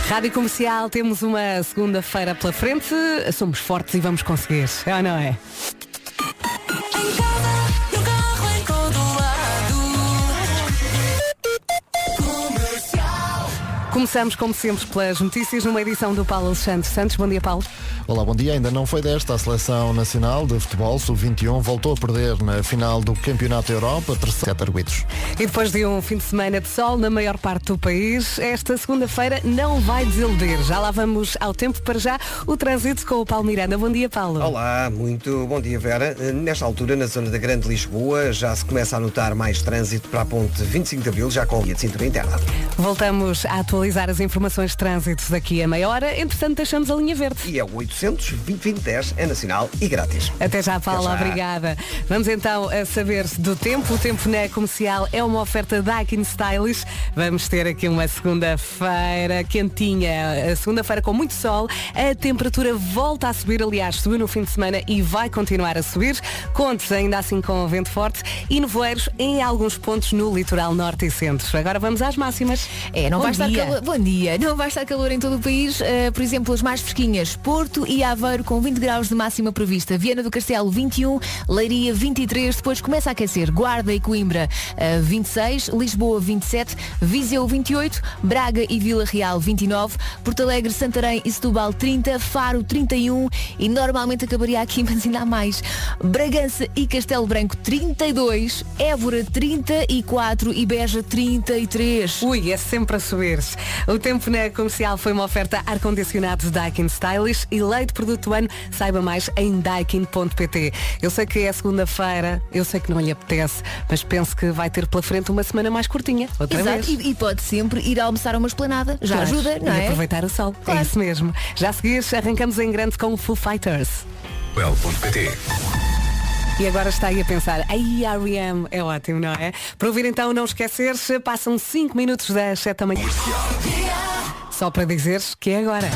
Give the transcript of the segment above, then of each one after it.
Rádio Comercial, temos uma segunda-feira pela frente. Somos fortes e vamos conseguir, é ou não é? Começamos, como sempre, pelas notícias numa edição do Paulo Alexandre Santos. Bom dia, Paulo. Olá, bom dia. Ainda não foi desta. A Seleção Nacional de Futebol Sub-21 voltou a perder na final do Campeonato da Europa, terceiro arguidos. E depois de um fim de semana de sol na maior parte do país, esta segunda-feira não vai desiludir. Já lá vamos ao tempo. Para já, o trânsito com o Paulo Miranda. Bom dia, Paulo. Olá, muito bom dia, Vera. Nesta altura, na zona da Grande Lisboa, já se começa a notar mais trânsito para a ponte 25 de Abril, já com a via de cintura interna. Voltamos a atualizar as informações de trânsito daqui a meia hora. Entretanto, deixamos a linha verde. E é o 800-2020-10, é nacional e grátis. Até já, Paula, Até já. Obrigada. Vamos então a saber do tempo. O tempo na comercial é uma oferta da Daikin Stylish. Vamos ter aqui uma segunda-feira quentinha, a segunda-feira com muito sol. A temperatura volta a subir, aliás, subiu no fim de semana e vai continuar a subir. Contes ainda assim com vento forte e nevoeiros em alguns pontos no litoral norte e centro. Agora vamos às máximas. Não vai estar dia. calor. Bom dia. Não vai estar calor em todo o país. Por exemplo, as mais fresquinhas. Porto e Aveiro com 20 graus de máxima prevista. Viana do Castelo 21, Leiria 23. Depois começa a aquecer. Guarda e Coimbra 26, Lisboa 27, Viseu 28, Braga e Vila Real 29, Porto Alegre, Santarém e Setúbal 30, Faro 31 e normalmente acabaria aqui, mas ainda há mais. Bragança e Castelo Branco 32, Évora 34 e Beja 33. Ui, é sempre a subir. O tempo na comercial foi uma oferta ar-condicionado Daikin Stylish e leite produto do ano. Saiba mais em daikin.pt. Eu sei que é segunda-feira, eu sei que não lhe apetece, mas penso que vai ter pela frente uma semana mais curtinha. Outra Exato, vez. e pode sempre ir almoçar a uma esplanada. Já Claro. ajuda, não E é? aproveitar o sol. Claro. É isso mesmo. Já a seguir, arrancamos em grande com o Foo Fighters. E agora está aí a pensar, aí R.E.M. é ótimo, não é? Para ouvir então, não esquecer-se, passam 5 minutos das 7 da manhã. Só para dizeres que é agora.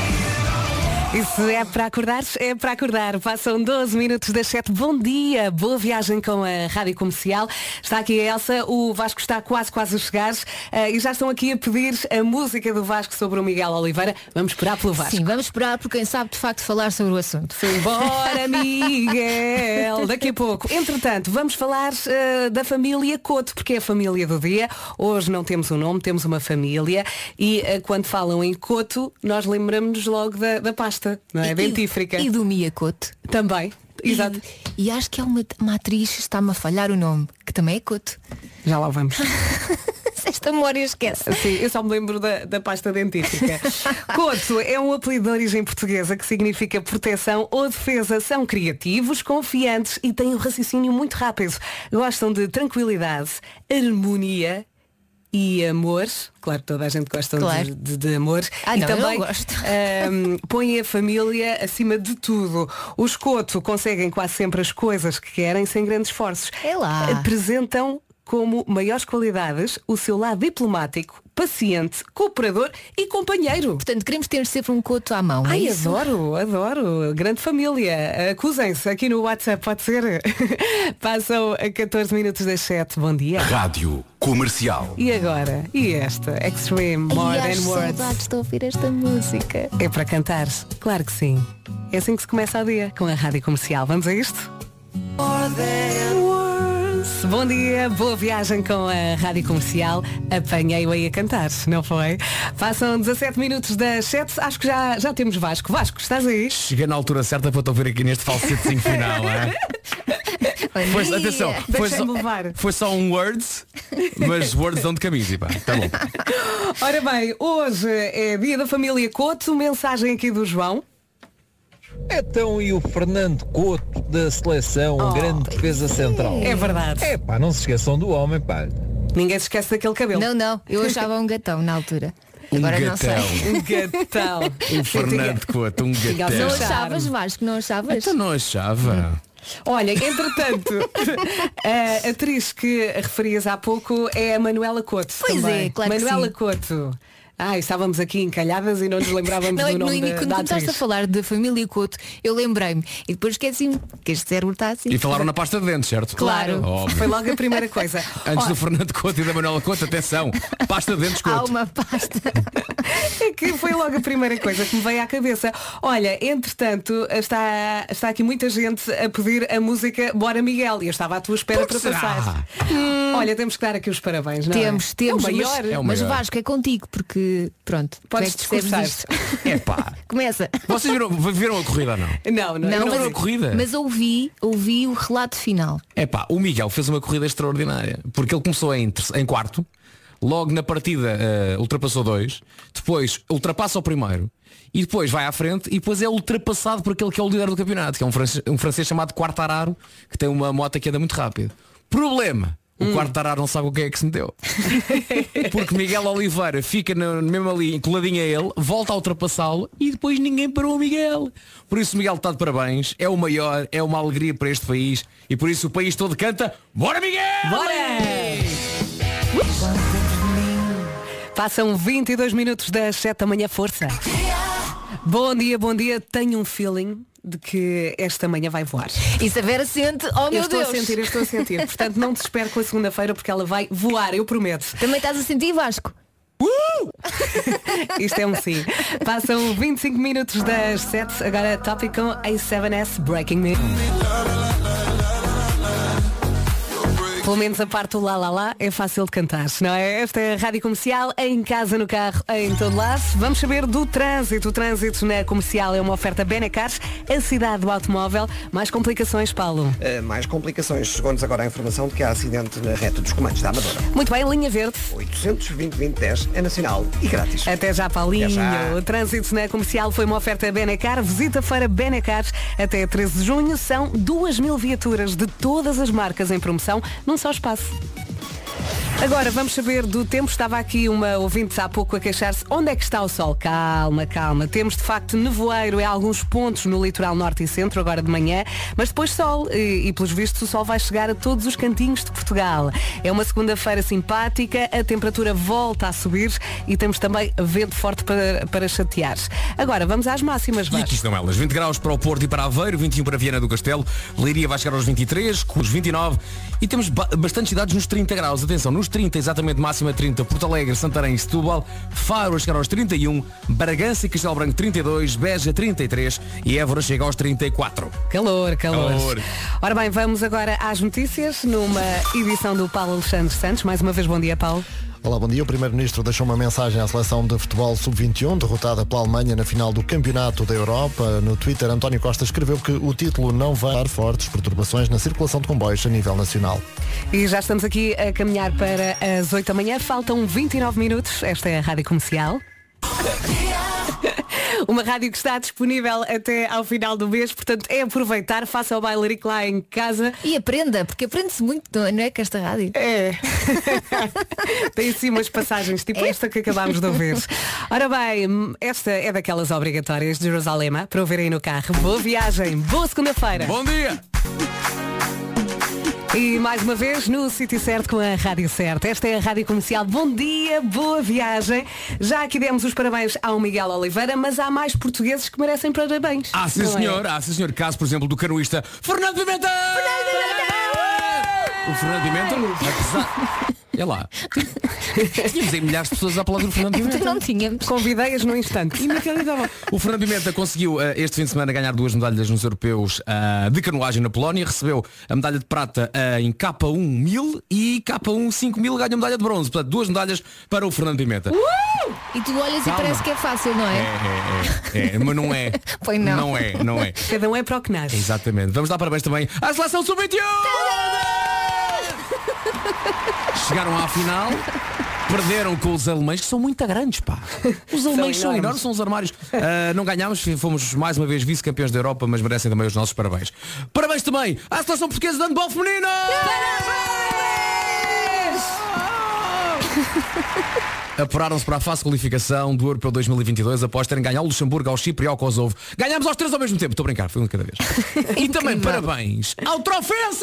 E se é para acordares, é para acordar. Passam 12 minutos das 7. Bom dia, boa viagem com a Rádio Comercial. Está aqui a Elsa, o Vasco está quase a chegar e já estão aqui a pedir a música do Vasco sobre o Miguel Oliveira. Vamos esperar pelo Vasco. Sim, vamos esperar por quem sabe de facto falar sobre o assunto. Bora, Miguel! Daqui a pouco. Entretanto, vamos falar da família Couto, porque é a família do dia. Hoje não temos um nome, temos uma família. E quando falam em Couto, nós lembramos-nos logo da pasta, não é? Dentífrica. E do Mia Couto. Também. Exato. E acho que é uma atriz, está-me a falhar o nome, que também é Couto. Já lá vamos. Esta memória esquece. Sim, eu só me lembro da pasta dentífrica. Couto é um apelido de origem portuguesa que significa proteção ou defesa. São criativos, confiantes e têm um raciocínio muito rápido. Gostam de tranquilidade, harmonia e amor. Claro, toda a gente gosta Claro. de amor. Ah, e não, eu também não gosto. põem a família acima de tudo. Os Couto conseguem quase sempre as coisas que querem sem grandes esforços. É lá. Apresentam como maiores qualidades o seu lado diplomático, paciente, cooperador e companheiro. Portanto, queremos ter sempre um Couto à mão. Ai, é isso? adoro. Grande família. Acusem-se aqui no WhatsApp, pode ser? Passam a 14 minutos das 7. Bom dia. Rádio Comercial. E agora? E esta? Extreme, More Ai, Than acho Words. saudades de ouvir esta música. É para cantar? Claro que sim. É assim que se começa o dia, com a Rádio Comercial. Vamos a isto? More Than Words. Bom dia, boa viagem com a Rádio Comercial. Apanhei-o aí a cantar, não foi? Passam 17 minutos das 7. Acho que já temos Vasco. Vasco, estás aí? Cheguei na altura certa para te ouvir aqui neste falsetezinho final, é? Pois, atenção, Deixa-me levar. foi só um words, mas words dão de camisa, pá. Tá bom. Ora bem, hoje é dia da família Couto. Mensagem aqui do João. Então, e o Fernando Couto da seleção, um grande defesa central? É verdade. É pá, não se esqueçam do homem, pá. Ninguém se esquece daquele cabelo. Não, eu achava um gatão na altura. Agora não sei. Um gatão. Um Fernando Couto, um Tinha o gatão. Não seu achavas, Vasco? Não achavas? Então não achava. Olha, entretanto, a atriz que referias há pouco é a Manuela Couto. Pois também. é, claro que Manuela sim. Couto. Estávamos aqui encalhadas e não nos lembrávamos Não, do nome quando da começaste a atriz. falar da família Couto, eu lembrei-me. E depois esqueci-me que este cérebro está assim. E falaram na pasta de dentes, certo? Claro, Óbvio. foi logo a primeira coisa. Antes Ó, do Fernando Couto e da Manuela Couto, atenção, pasta de dentes Há Couto. uma pasta. É que logo a primeira coisa que me veio à cabeça. Olha, entretanto, está aqui muita gente a pedir a música Bora Miguel. E eu estava à tua espera para passar. Olha, temos que dar aqui os parabéns, não temos, é? É o maior. Mas Vasco, é contigo, porque pronto. Podes discursar. Epá. Começa. Vocês viram a corrida ou não? Não viram a corrida. Mas ouvi o relato final. Epá, o Miguel fez uma corrida extraordinária. Porque ele começou em quarto. Logo na partida ultrapassou 2, depois ultrapassa o primeiro e depois vai à frente e depois é ultrapassado por aquele que é o líder do campeonato, que é um francês chamado Quartararo, que tem uma moto que anda muito rápido. Problema, o Quartararo não sabe o que é que se meteu. Porque Miguel Oliveira fica mesmo ali coladinho a ele, volta a ultrapassá-lo e depois ninguém parou o Miguel. Por isso o Miguel está de parabéns, é o maior, é uma alegria para este país e por isso o país todo canta Bora Miguel! Bora! Passam 22 minutos das 7 da manhã, força. Bom dia. Tenho um feeling de que esta manhã vai voar. E se a Vera sente, oh meu Deus. Eu estou a sentir. Portanto, não te espero com a segunda-feira porque ela vai voar, eu prometo. Também estás a sentir, Vasco? Isto é um sim. Passam 25 minutos das 7. Agora Topic com A7S Breaking Me. Pelo menos a parte do lá lá lá é fácil de cantar, não é? Esta é a Rádio Comercial, em casa, no carro, em todo lado. Vamos saber do trânsito. O trânsito na Comercial é uma oferta Benacar, a cidade do automóvel. Mais complicações, Paulo? Mais complicações. Chegou-nos agora a informação de que há acidente na reta dos comandos da Amadora. Muito bem, linha verde. 820-2010 é nacional e grátis. Até já, Paulinho. Até já. O trânsito na Comercial foi uma oferta Benacar. Visita a feira Benacar até 13 de junho. São 2.000 viaturas de todas as marcas em promoção num só espaço. Agora vamos saber do tempo. Estava aqui uma ouvinte há pouco a queixar-se. Onde é que está o sol? Calma. Temos de facto nevoeiro em alguns pontos no litoral norte e centro agora de manhã, mas depois sol e pelos vistos o sol vai chegar a todos os cantinhos de Portugal. É uma segunda-feira simpática, a temperatura volta a subir e temos também vento forte para chatear. Agora vamos às máximas, E Vasco. aqui estão elas. 20 graus para o Porto e para Aveiro, 21 para Viana do Castelo, Leiria vai chegar aos 23, com os 29 e temos bastantes cidades nos 30 graus. Atenção, nos 30, exatamente máxima 30, Porto Alegre, Santarém e Setúbal, Faro a chegar aos 31, Bragança e Castelo Branco 32, Beja 33 e Évora chega aos 34. Calor. Ora bem, vamos agora às notícias numa edição do Paulo Alexandre Santos. Mais uma vez, bom dia, Paulo. Olá, bom dia. O Primeiro-Ministro deixou uma mensagem à seleção de futebol sub-21, derrotada pela Alemanha na final do Campeonato da Europa. No Twitter, António Costa escreveu que o título não vai dar fortes perturbações na circulação de comboios a nível nacional. E já estamos aqui a caminhar para as 8 da manhã. Faltam 29 minutos. Esta é a Rádio Comercial. Uma rádio que está disponível até ao final do mês, portanto é aproveitar, faça o bailarico lá em casa. E aprenda, porque aprende-se muito, não é, com esta rádio? É. Tem sim umas passagens, tipo esta que acabámos de ouvir. Ora bem, esta é daquelas obrigatórias de Jerusalém, para ouvir aí no carro. Boa viagem, boa segunda-feira. Bom dia! E mais uma vez no sítio certo com a Rádio Certa. Esta é a Rádio Comercial. Bom dia, boa viagem. Já aqui demos os parabéns ao Miguel Oliveira, mas há mais portugueses que merecem parabéns. Sim senhor. Caso, por exemplo, do canoísta Fernando Pimenta! O Fernando Pimenta, apesar... É lá. Tínhamos aí milhares de pessoas a aplaudir o Fernando Pimenta. Não tínhamos. Convidei-as no instante. Inacreditável. O Fernando Pimenta conseguiu este fim de semana ganhar 2 medalhas nos europeus de canoagem na Polónia. Recebeu a medalha de prata em K1 1000 e K1 5000 ganha a medalha de bronze. Portanto, 2 medalhas para o Fernando Pimenta. E tu olhas e parece que é fácil, não é? É, mas não é. Pois não. Não é. Cada um é para o que nasce. Exatamente. Vamos dar parabéns também à seleção sub-21! Chegaram à final, perderam com os alemães, que são muito grandes, pá. Os alemães são enormes, são os armários. Não ganhámos, fomos mais uma vez vice-campeões da Europa, mas merecem também os nossos parabéns. Parabéns também à seleção portuguesa de handball feminino! Apuraram-se para a fase de qualificação do Europeu 2022 após terem ganho ao Luxemburgo, ao Chipre e ao Kosovo. Ganhámos aos 3 ao mesmo tempo. Estou a brincar, foi um de cada vez. E também parabéns ao Trofense!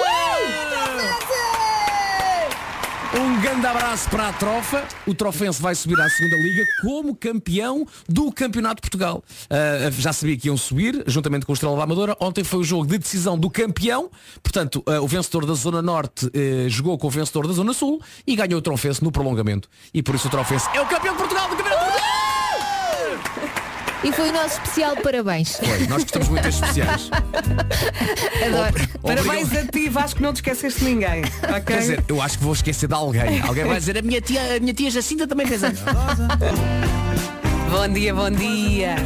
Um grande abraço para a Trofa. O Trofense vai subir à segunda liga como campeão do Campeonato de Portugal. Já sabia que iam subir, juntamente com o Estrela da Amadora. Ontem foi o jogo de decisão do campeão. Portanto, o vencedor da Zona Norte jogou com o vencedor da Zona Sul e ganhou o Trofense no prolongamento. E por isso o Trofense é o campeão de Portugal do Campeonato de Portugal! E foi o nosso especial parabéns. Foi, nós gostamos muito destes especiais. Adoro. Parabéns a ti, Vasco, não te esqueceste de ninguém. Ok? Quer dizer, eu acho que vou esquecer de alguém. Alguém vai dizer, a minha tia Jacinta também fez anos. Bom dia, bom dia.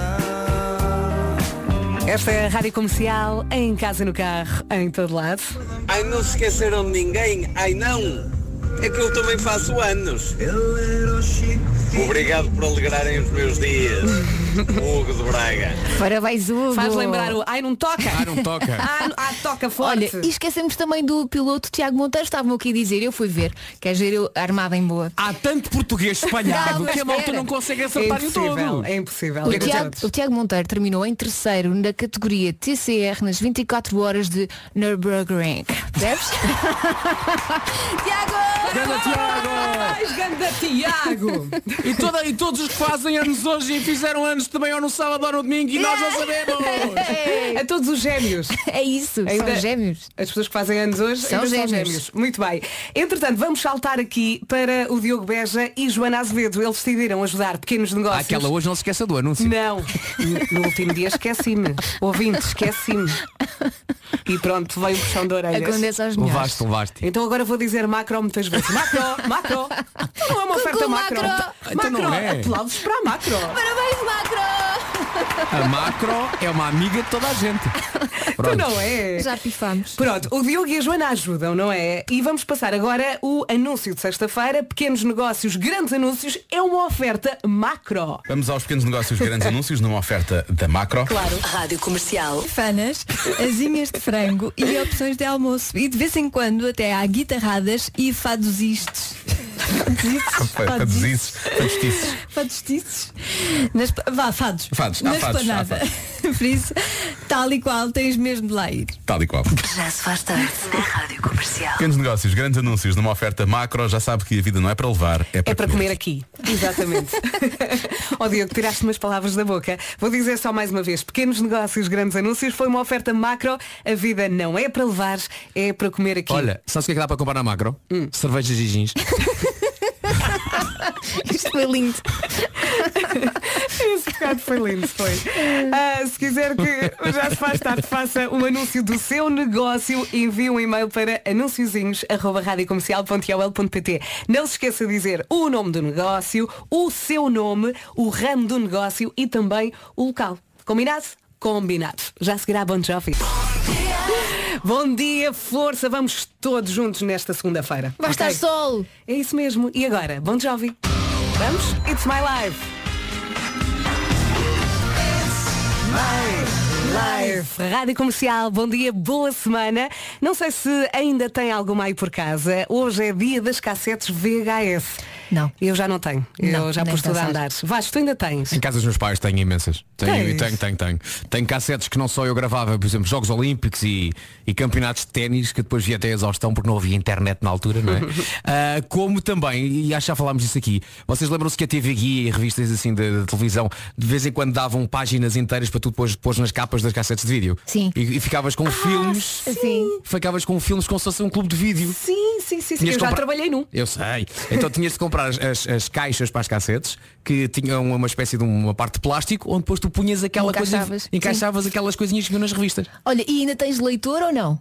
Esta é a Rádio Comercial, em casa, no carro, em todo lado. Ai, não se esqueceram de ninguém? Ai, não! É que eu também faço anos. Obrigado por alegrarem os meus dias. Hugo de Braga. Parabéns, Hugo. Faz lembrar o ai, não toca. Ah, não toca. Toca forte. Olha, e esquecemos também do piloto Tiago Monteiro. Estavam aqui a dizer, eu fui ver. Quer dizer, eu armada em boa. Há tanto português espalhado Não, que a malta espera. não consegue acertar em todo. É impossível. O Tiago Monteiro terminou em terceiro na categoria TCR nas 24 horas de Nürburgring. Percebes? Tiago! Ganda Tiago! Ganda Tiago! E todos os que fazem anos hoje e fizeram anos também ou no sábado ou no domingo e nós não sabemos. A todos os gêmeos. É isso, são gêmeos. As pessoas que fazem anos hoje São ainda gêmeos. são gêmeos. Muito bem. Entretanto, vamos saltar aqui para o Diogo Beja e Joana Azevedo. Eles decidiram ajudar pequenos negócios. Aquela hoje não se esqueça do anúncio. Não. No último dia esqueci-me. Ouvinte, esqueci-me. E pronto, veio um puxão de orelhas. Acontece aos melhores. Levaste. Então agora vou dizer macro muitas vezes. Macro. Não é uma oferta macro. Então não é. Aplausos para a macro. Parabéns, Macro! A Macro é uma amiga de toda a gente. Então não é. Já pifamos. Pronto, o Diogo e a Joana ajudam, não é? E vamos passar agora o anúncio de sexta-feira. Pequenos negócios, grandes anúncios. É uma oferta macro. Vamos aos pequenos negócios, grandes anúncios, numa oferta da Macro. Claro. Rádio Comercial. Fanas, asinhas de frango e opções de almoço. E de vez em quando até há guitarradas e fadosistes. Fadostices. Fados. Na esplanada. Por isso, tal e qual, tens mesmo de lá ir. Tal e qual. Já se faz tarde na Rádio Comercial. Pequenos negócios, grandes anúncios, numa oferta Macro. Já sabe que a vida não é para levar, é para comer aqui. Exatamente. Ó Diogo, tiraste umas palavras da boca. Vou dizer só mais uma vez. Pequenos negócios, grandes anúncios. Foi uma oferta macro. A vida não é para levar, é para comer aqui. Olha, sabes o que é que dá para comprar na Macro? Cervejas e gins. Isto foi lindo. Esse bocado foi lindo, foi. Se quiser que já se faz tarde, faça um anúncio do seu negócio, envie um e-mail para anunciozinhos@radiocomercial.ol.pt. Não se esqueça de dizer o nome do negócio, o seu nome, o ramo do negócio e também o local. Combinado? Combinado. Já seguirá Bon Jovi. Bom dia, força, vamos todos juntos nesta segunda-feira. Vai estar sol. É isso mesmo. E agora, Bon Jovi. Vamos? It's my life. Live. Rádio Comercial, bom dia, boa semana. Não sei se ainda tem alguma aí por casa. Hoje é dia das cassetes VHS. Não. Eu já não tenho. Eu já nem pus tudo a pensar. andar. Vasco, tu ainda tens? Em casa dos meus pais tenho imensas. Tenho. Tens? Tenho cassetes que não só eu gravava, por exemplo, Jogos Olímpicos e campeonatos de ténis, que depois via até a exaustão porque não havia internet na altura, não é? Como também, e acho que já falámos disso aqui, vocês lembram-se que a TV Guia e revistas assim de televisão de vez em quando davam páginas inteiras para tu depois pôr nas capas das cassetes de vídeo? Sim. E ficavas com filmes. Sim. Ficavas com filmes como se fosse um clube de vídeo. Sim. Tinhas Eu de já comprar- trabalhei num. Eu sei. Então tinhas de comprar as caixas para as cassetes que tinham uma espécie de uma parte de plástico onde depois tu punhas aquela Encaixavas. coisa. Encaixavas aquelas coisinhas que vinham nas revistas. Olha, e ainda tens leitor ou não?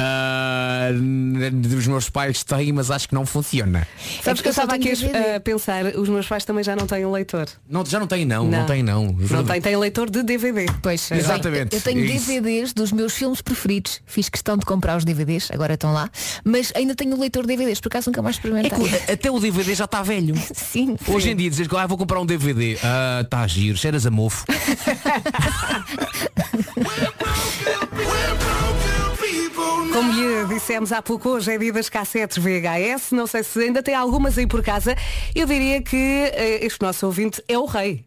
Dos meus pais têm, mas acho que não funciona. Sabes que eu só estava aqui tenho DVD. a pensar, os meus pais também já não têm leitor. Não, já não tem não. Não. Não Tem leitor de DVD. Pois, Exatamente. Eu tenho É isso. DVDs dos meus filmes preferidos. Fiz questão de comprar os DVDs, agora estão lá. Mas ainda tenho o leitor de DVDs, por acaso nunca mais É experimentei. que até o DVD já está velho. Sim. Hoje em dia dizes que vou comprar um DVD. Está giro, cheiras a mofo. Como lhe dissemos há pouco, hoje é dia das cassetes VHS. Não sei se ainda tem algumas aí por casa. Eu diria que este nosso ouvinte é o rei.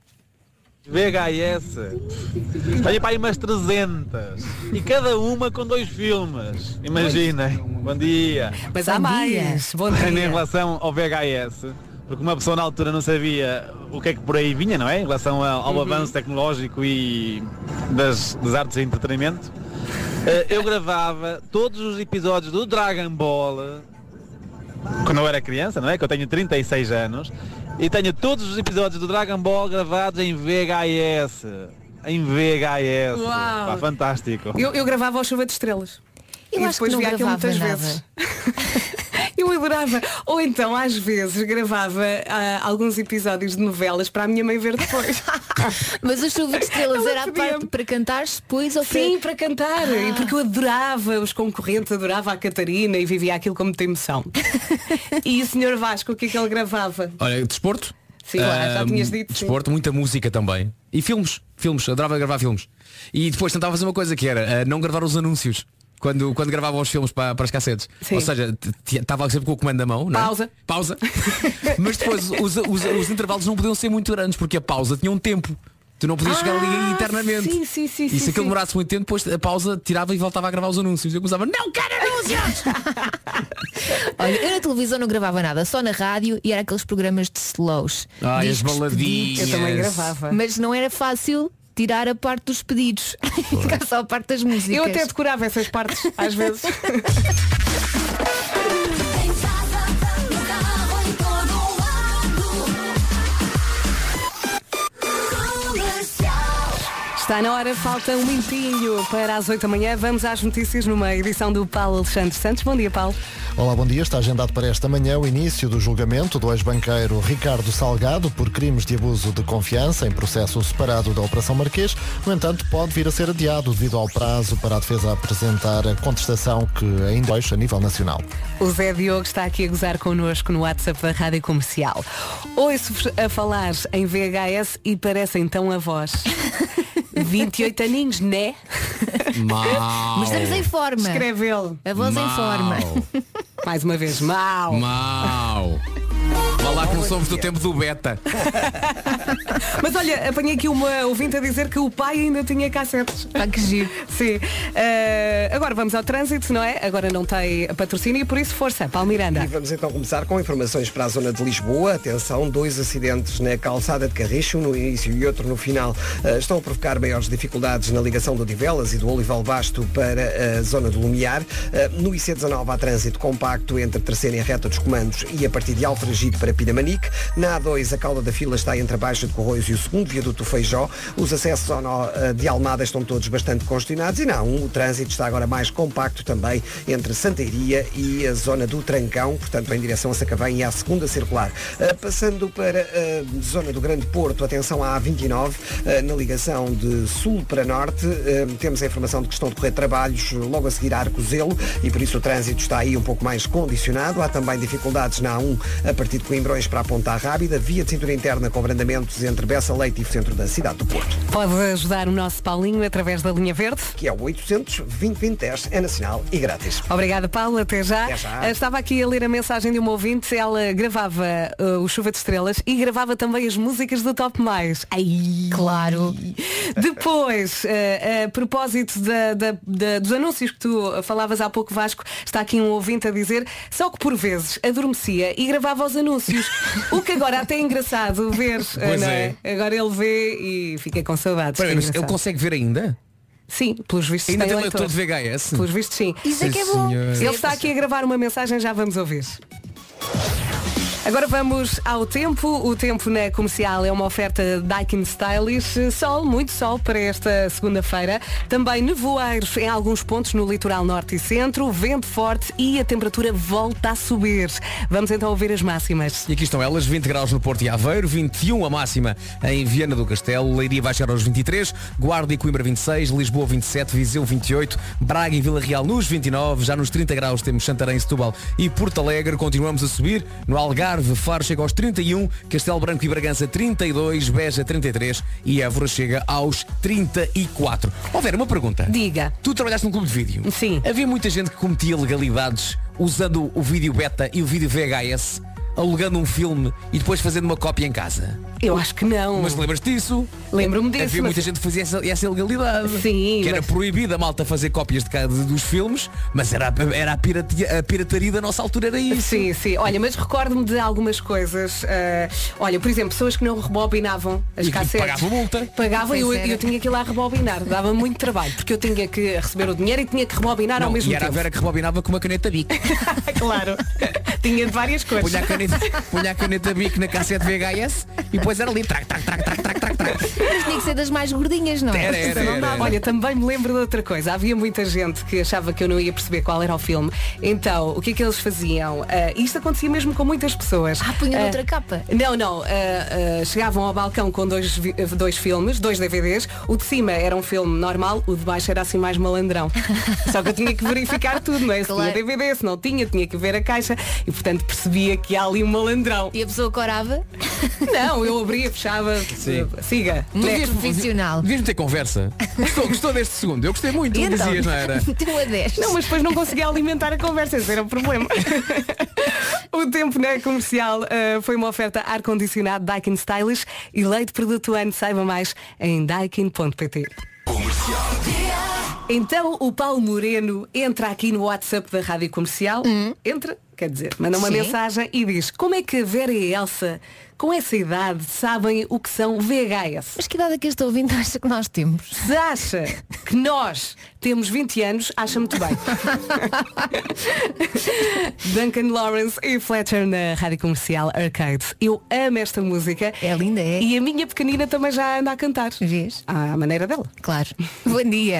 VHS. Tenho para aí umas 300. E cada uma com 2 filmes. Imaginem. Bom dia. Mas há Bom dia. mais. Bom Em dia. relação ao VHS, porque uma pessoa na altura não sabia o que é que por aí vinha, não é? Em relação ao avanço tecnológico e das artes de entretenimento. Eu gravava todos os episódios do Dragon Ball quando eu era criança, não é? Que eu tenho 36 anos. E tenho todos os episódios do Dragon Ball gravados em VHS. Em VHS. Uau. Pá, fantástico. Eu gravava ao Chuva de Estrelas. Eu e acho depois que não via aquilo gravava muitas nada. vezes. Eu adorava. Ou então, às vezes, gravava alguns episódios de novelas para a minha mãe ver depois. Mas o Chuva de Estrelas Ela era a pedia-me. parte para cantar depois ou Sim, para cantar. E porque eu adorava os concorrentes, adorava a Catarina e vivia aquilo como tem emoção. E o Sr. Vasco, o que é que ele gravava? Olha, desporto. Sim, claro, já tinhas dito. Desporto, muita música também. E filmes, adorava gravar filmes. E depois tentava fazer uma coisa que era não gravar os anúncios. Quando gravavam os filmes para as cassetes. Sim. Ou seja, estava sempre com o comando na mão, não é? Pausa. Mas depois os intervalos não podiam ser muito grandes, porque a pausa tinha um tempo. Tu não podias chegar ali internamente. Sim. E se aquilo demorasse muito tempo, depois a pausa tirava e voltava a gravar os anúncios. Eu começava, não quero anúncios! Olha, eu na televisão não gravava nada, só na rádio e era aqueles programas de slows. Ai, as Discos baladinhas. pedidos. Eu também gravava. Mas não era fácil tirar a parte dos pedidos. Ficar só a parte das músicas. Eu até decorava essas partes, às vezes. Está na hora, falta um minutinho para as 8 da manhã. Vamos às notícias numa edição do Paulo Alexandre Santos. Bom dia, Paulo. Olá, bom dia. Está agendado para esta manhã o início do julgamento do ex-banqueiro Ricardo Salgado por crimes de abuso de confiança em processo separado da Operação Marquês. No entanto, pode vir a ser adiado devido ao prazo para a defesa apresentar a contestação que ainda hoje a nível nacional. O Zé Diogo está aqui a gozar connosco no WhatsApp da Rádio Comercial. Ouço-vos a falar em VHS e parece então a voz. 28 aninhos, né? Mau. Mas estamos em forma. Escreve ele. A voz em forma. Mais uma vez, mau. Vá lá que não somos do tempo do beta. Mas olha, apanhei aqui uma ouvinte a dizer que o pai ainda tinha cassetes. Pá, que giro. Sim. Agora vamos ao trânsito, não é? Agora não tem patrocínio e por isso força, Paulo Miranda. E vamos então começar com informações para a zona de Lisboa. Atenção, 2 acidentes na calçada de Carricho, no início e outro no final, estão a provocar maiores dificuldades na ligação do Odivelas e do Olival Basto para a zona do Lumiar. No IC19 há trânsito compacto entre a terceira e a reta dos comandos e a partir de Alfragide para Pinamanique. Na A2 a cauda da fila está entre a Baixa de Corroios e o segundo viaduto Feijó. Os acessos ao nó de Almada estão todos bastante congestionados e na A1 o trânsito está agora mais compacto também entre Santa Iria e a zona do Trancão, portanto em direção a Sacavém e à segunda circular. Passando para a zona do Grande Porto, atenção à A29, na ligação de sul para norte, temos a informação de que estão a decorrer trabalhos logo a seguir a Arcozelo e por isso o trânsito está aí um pouco mais condicionado. Há também dificuldades na A1 a partir de Coimbrões para a Ponta Rábida, via de cintura interna com abrandamentos entre Bessa Leite e o centro da cidade do Porto. Pode ajudar o nosso Paulinho através da linha verde. Que é o 800-2020-10, é nacional e grátis. Obrigada, Paulo, até já. Até já. Estava aqui a ler a mensagem de uma ouvinte. Ela gravava o Chuva de Estrelas e gravava também as músicas do Top Mais. Ai, claro. Depois, a propósito dos anúncios que tu falavas há pouco, Vasco, está aqui um ouvinte a dizer só que por vezes adormecia e gravava os anúncios. O que agora até é engraçado ver. Pois não é. Agora ele vê e fica com saudades. Peraí, É mas engraçado. ele consegue ver ainda? Sim, pelos vistos Ainda tem tem leitor. leitor de VHS? Pelos vistos sim. Isso é que é Sim, bom. senhor. Ele está aqui a gravar uma mensagem, já vamos ouvir. Agora vamos ao tempo. O tempo na Comercial é uma oferta Daikin Stylish. Sol, muito sol para esta segunda-feira. Também nevoeiros em alguns pontos no litoral norte e centro. Vento forte e a temperatura volta a subir. Vamos então ouvir as máximas. E aqui estão elas, 20 graus no Porto e Aveiro, 21 a máxima em Viana do Castelo, Leiria vai chegar aos 23, Guarda e Coimbra 26, Lisboa 27, Viseu 28, Braga e Vila Real nos 29, já nos 30 graus temos Santarém, Setúbal e Porto Alegre, continuamos a subir, no Algarve, Faro chega aos 31, Castelo Branco e Bragança 32, Beja 33 e Évora chega aos 34. Ó Vera, uma pergunta. Diga. Tu trabalhaste num clube de vídeo. Sim. Havia muita gente que cometia legalidades usando o vídeo beta e o vídeo VHS, alugando um filme e depois fazendo uma cópia em casa. Eu acho que não. Mas lembras-te disso? Lembro-me disso. Havia muita gente que fazia essa ilegalidade. Sim, que era mas- proibida a malta fazer cópias dos filmes, mas era a pirataria da nossa altura, era isso. Sim, sim. Olha, mas recordo-me de algumas coisas. Olha, por exemplo, pessoas que não rebobinavam as E que cassetes. pagavam multa. Pagavam e Pois era. eu tinha que ir lá rebobinar. Dava muito trabalho, porque eu tinha que receber o dinheiro e tinha que rebobinar ao Não, mesmo e era a tempo. Vera que rebobinava com uma caneta Bic. Claro. Tinha de várias cores. Punha a caneta Bic na cassete VHS e depois era ali trac. Mas tinha que ser das mais gordinhas, não é? Era. Olha, também me lembro de outra coisa. Havia muita gente que achava que eu não ia perceber qual era o filme. Então, o que é que eles faziam? Isto acontecia mesmo com muitas pessoas. Punha outra capa. Não. Chegavam ao balcão com dois filmes, 2 DVDs. O de cima era um filme normal, o de baixo era assim mais malandrão. Só que eu tinha que verificar tudo, não é? Se tinha DVD, se não tinha que ver a caixa. E portanto percebia que há ali um malandrão. E a pessoa corava? Não, eu abria, fechava. Sim. Siga. Profissional. Devias ter conversa. Gostou deste segundo. Eu gostei muito. Então, dizias, não era? Tu a 10. Não, mas depois não conseguia alimentar a conversa, esse era o problema. O tempo na comercial foi uma oferta ar-condicionado Daikin Stylish e leite produto ano. Saiba mais em daikin.pt. Então o Paulo Moreno entra aqui no WhatsApp da Rádio Comercial. Entra, quer dizer, manda uma mensagem e diz: como é que a Vera e a Elsa, com essa idade, sabem o que são VHS? Mas que idade é que este ouvinte acha que nós temos? Se acha que nós temos 20 anos, acha muito bem. Duncan Lawrence e Fletcher na Rádio Comercial Arcade. Eu amo esta música. É linda, é? E a minha pequenina também já anda a cantar. Vês? À maneira dela. Claro. Bom dia.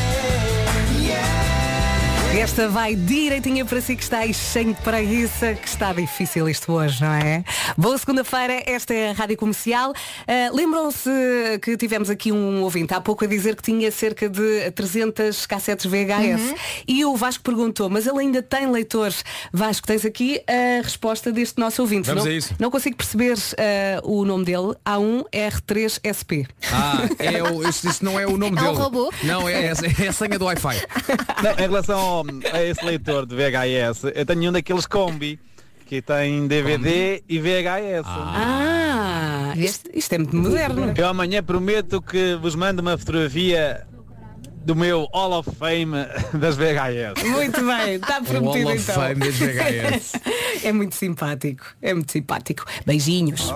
Esta vai direitinha para si que está aí cheio de preguiça, que está difícil isto hoje, não é? Boa segunda-feira, esta é a Rádio Comercial. Lembram-se que tivemos aqui um ouvinte há pouco a dizer que tinha cerca de 300 cassetes VHS. E o Vasco perguntou, mas ele ainda tem leitores? Vasco, tens aqui a resposta deste nosso ouvinte. Vamos a isso. Não consigo perceber o nome dele. A1R3SP. Isso não é o nome dele. É um robô? Não, é a senha do Wi-Fi. Não, em relação a esse leitor de VHS, eu tenho um daqueles combi que tem DVD e VHS. Isto é muito moderno. Eu amanhã prometo que vos mando uma fotografia do meu Hall of Fame das VHS. Muito bem, está prometido Hall of então. Fame das VHS. É muito simpático, é muito simpático. Beijinhos.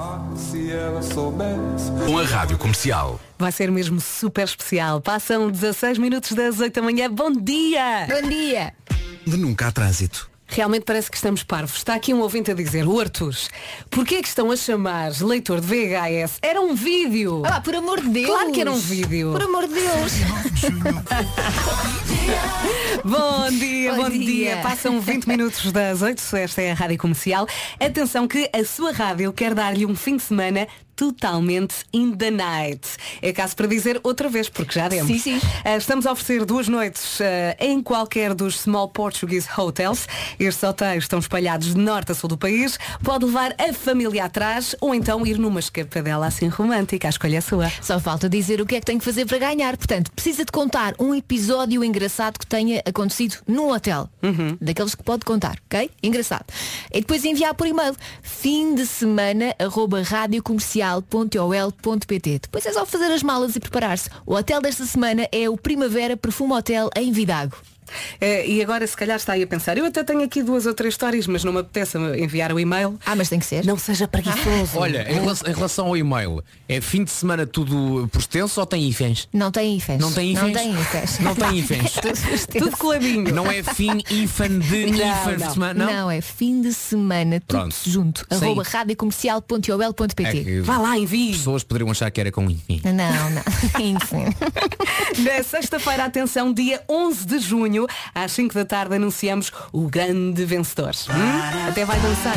Com a Rádio Comercial. Vai ser mesmo super especial. Passam 16 minutos das 8 da manhã. Bom dia! Bom dia. De nunca há trânsito. Realmente parece que estamos parvos. Está aqui um ouvinte a dizer: o Arthur, porquê é que estão a chamar leitor de VHS? Era um vídeo! Por amor de Deus! Claro que era um vídeo! Por amor de Deus! Bom dia, Bom bom dia. dia. Passam 20 minutos das 8, esta é a Rádio Comercial. Atenção que a sua rádio quer dar-lhe um fim de semana totalmente in the night. É caso para dizer outra vez, porque já demos. Sim. Estamos a oferecer 2 noites em qualquer dos Small Portuguese Hotels. Estes hotéis estão espalhados de norte a sul do país. Pode levar a família atrás ou então ir numa escapadela assim romântica. A escolha é sua. Só falta dizer o que é que tem que fazer para ganhar. Portanto, precisa de contar um episódio engraçado que tenha acontecido num hotel. Daqueles que pode contar, ok? Engraçado. E depois enviar por e-mail fimdesemana@radiocomercial.ol.pt. Depois é só fazer as malas e preparar-se. O hotel desta semana é o Primavera Perfume Hotel em Vidago. E agora se calhar está aí a pensar: eu até tenho aqui 2 ou 3 histórias, mas não me apetece enviar o e-mail. Mas tem que ser. Não seja preguiçoso. Olha, em relação ao e-mail, é fim de semana tudo por extenso ou tem hífens? Não tem hífens. Não tem hífens? Não tem hífens. Não tem hífens. Tudo coladinho. Não é fim hífen de hífen de semana? Não, é fim de semana, tudo Pronto. junto. Sim. @radiocomercial.ol.pt. Vá lá, envie. Pessoas poderiam achar que era com hífen. Não. Enfim. Na sexta-feira, atenção, dia 11 de junho, às 5 da tarde, anunciamos o grande vencedor. Até vai dançar.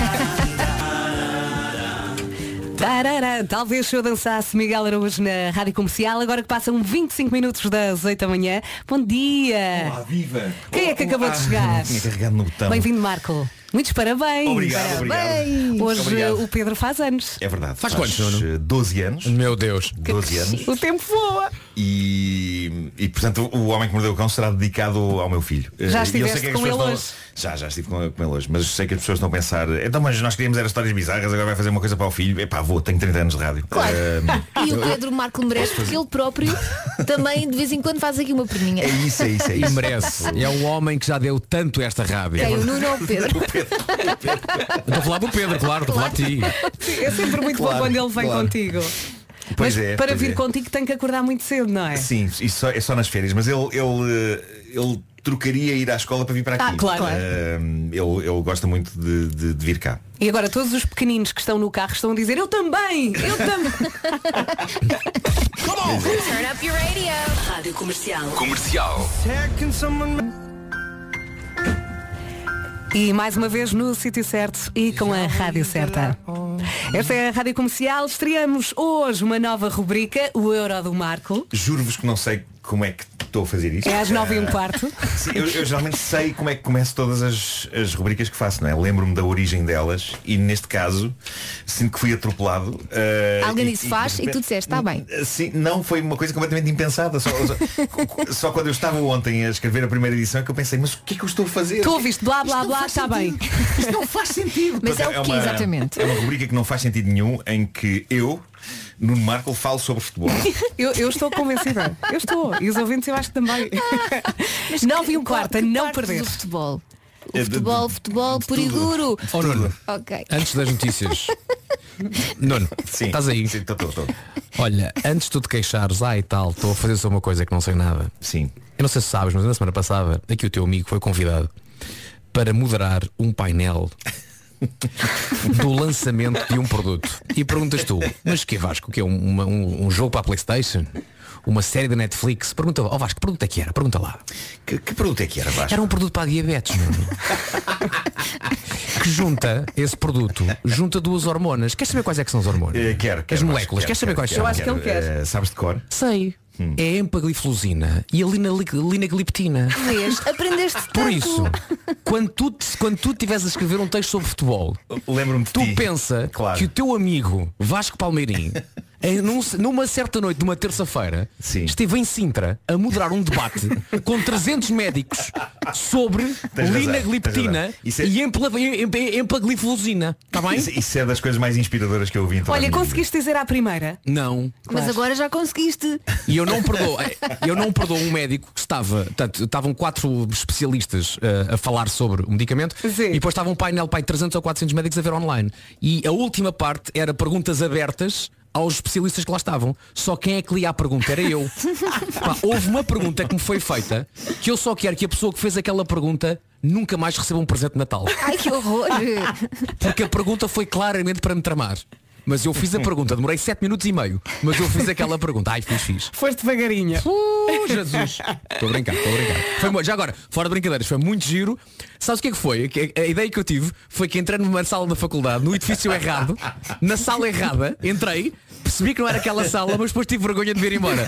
Tarará. Talvez se eu dançasse Miguel Araújo na Rádio Comercial, agora que passam 25 minutos das 8 da manhã. Bom dia! Olá, viva! Quem é que acabou de chegar? Tinha carregado no botão. Bem-vindo, Marco. Muitos parabéns. Obrigado, obrigado. Hoje Obrigado. O Pedro faz anos. É verdade. Faz quantos, Nuno? 12 anos. Meu Deus. 12 anos. O tempo voa. E portanto o Homem que Mordeu o Cão será dedicado ao meu filho. Já E eu sei estiveste que as com ele pessoas hoje? Já estive com ele hoje. Mas sei que as pessoas estão a pensar: então, mas nós queríamos era histórias bizarras, agora vai fazer uma coisa para o filho. Tenho 30 anos de rádio. Claro. E o Pedro Marco merece, porque ele próprio também de vez em quando faz aqui uma perninha. É isso. E merece. É o homem que já deu tanto esta rádio. Quem? O Nuno ou o Pedro? Estou a falar do Pedro, claro, estou a falar de ti. Sim, é sempre muito bom quando ele vem contigo. Pois mas é, para pois vir é. contigo tem que acordar muito cedo, não é? Sim, isso é só nas férias. Mas ele trocaria ir à escola para vir para aqui. Claro. Ele gosta muito de vir cá. E agora todos os pequeninos que estão no carro estão a dizer eu também. Turn up your radio. Rádio Comercial. E mais uma vez no sítio certo e com a rádio certa. Esta é a Rádio Comercial. Estreamos hoje uma nova rubrica, o Euro do Marco. Juro-vos que não sei como é que estou a fazer isto. É às 9h15. Sim, eu geralmente sei como é que começo todas as rubricas que faço, não é? Lembro-me da origem delas e neste caso sinto que fui atropelado. Alguém disse faz e tu disseste, está bem. Sim, não, foi uma coisa completamente impensada. Só quando eu estava ontem a escrever a primeira edição é que eu pensei, mas o que é que eu estou a fazer? Tu ouviste blá blá blá, está bem. Isto não faz sentido. Mas é o que exatamente? É uma rubrica que não faz sentido nenhum, em que eu, Nuno Marco, falo sobre futebol. Eu estou convencida. Eu estou. E os ouvintes eu acho que também. 9h15, não perder. Futebol. Futebol puro e duro. Oh, Nuno, Ok. antes das notícias. Nuno, Sim, estás aí? Sim, estou. Olha, antes de tu te queixares, e tal, estou a fazer só uma coisa que não sei nada. Sim. Eu não sei se sabes, mas na semana passada aqui o teu amigo foi convidado para moderar um painel do lançamento de um produto. E perguntas tu, mas que Vasco, o que é um jogo para a PlayStation? Uma série da Netflix? Pergunta lá, Vasco, que produto é que era? Pergunta lá. Que produto é que era, Vasco? Era um produto para a diabetes, meu. Que junta, esse produto, junta duas hormonas. Queres saber quais é que são as hormonas? Quero. As moléculas. Queres saber quais são? Eu acho que ele quer. Sabes de cor? Sei. É a empagliflozina e a linagliptina. Vês? Aprendeste tanto. Por isso, quando tu estiveres a escrever um texto sobre futebol, lembro-me de tu ti. pensa Claro. que o teu amigo Vasco Palmeirim numa certa noite, numa terça-feira, esteve em Sintra a moderar um debate com 300 médicos sobre linagliptina e empagliflozina. Está bem? Isso é das coisas mais inspiradoras que eu ouvi em toda a Olha, minha conseguiste dizer à primeira? Não. Mas agora já conseguiste. E eu não perdoo um médico que estavam 4 especialistas a falar sobre o medicamento. Sim. E depois estava um painel de 300 ou 400 médicos a ver online. E a última parte era perguntas abertas aos especialistas que lá estavam. Só quem é que lia a pergunta era eu. Pá, houve uma pergunta que me foi feita que eu só quero que a pessoa que fez aquela pergunta nunca mais receba um presente de Natal. Ai, que horror. Porque a pergunta foi claramente para me tramar. Mas eu fiz a pergunta, demorei 7 minutos e meio. Mas eu fiz aquela pergunta. Ai, fiz. Foste devagarinha. Jesus. Estou a brincar. Foi, já agora, fora de brincadeiras, foi muito giro. Sabes o que é que foi? A ideia que eu tive foi que entrei numa sala da faculdade, no edifício errado, na sala errada, entrei, percebi que não era aquela sala, mas depois tive vergonha de vir embora.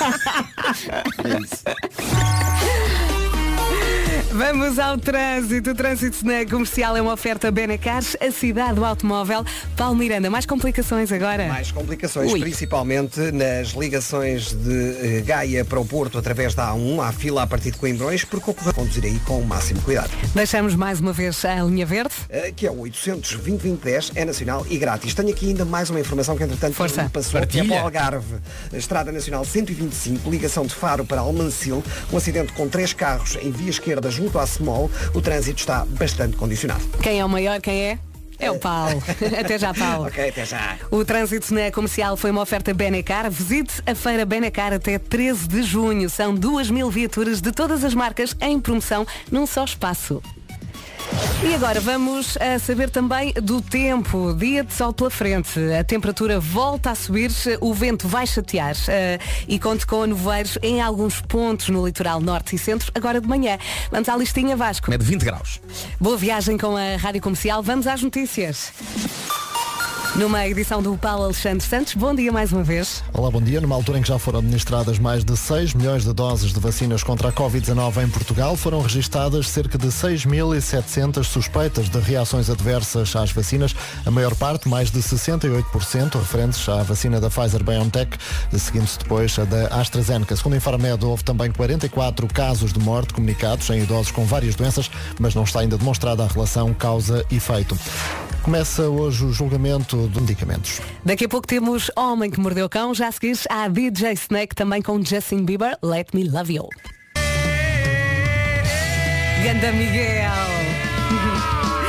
Vamos ao trânsito. O trânsito na Comercial é uma oferta Benacar, a cidade do automóvel. Paulo Miranda, mais complicações agora? Mais complicações, principalmente nas ligações de Gaia para o Porto através da A1. Há fila a partir de Coimbrões, porque ocorre conduzir aí com o máximo cuidado. Deixamos mais uma vez a linha verde. Que é o 800-2020-10, é nacional e grátis. Tenho aqui ainda mais uma informação que entretanto passou, que é para o Algarve. Estrada Nacional 125, ligação de Faro para Almancil. Um acidente com 3 carros em via esquerda junto à Semol. O trânsito está bastante condicionado. Quem é o maior? Quem é? É o Paulo. Até já, Paulo. Ok, até já. O trânsito na Comercial foi uma oferta Benacar. Visite a feira Benacar até 13 de junho. São 2.000 viaturas de todas as marcas em promoção num só espaço. E agora vamos a saber também do tempo. Dia de sol pela frente. A temperatura volta a subir, o vento vai chatear e conte com nevoeiros em alguns pontos no litoral norte e centro, agora de manhã. Vamos à listinha, Vasco. É de 20 graus. Boa viagem com a Rádio Comercial. Vamos às notícias. Numa edição do Paulo Alexandre Santos. Bom dia mais uma vez. Olá, bom dia. Numa altura em que já foram administradas mais de 6 milhões de doses de vacinas contra a Covid-19 em Portugal, foram registadas cerca de 6.700 suspeitas de reações adversas às vacinas, a maior parte, mais de 68%, referentes à vacina da Pfizer-BioNTech, seguindo-se depois a da AstraZeneca. Segundo o Infarmed, houve também 44 casos de morte comunicados em idosos com várias doenças, mas não está ainda demonstrada a relação causa-efeito. Começa hoje o julgamento de medicamentos. Daqui a pouco temos Homem que Mordeu Cão, já a seguir há DJ Snake também com Justin Bieber, Let Me Love You. Ganda Miguel.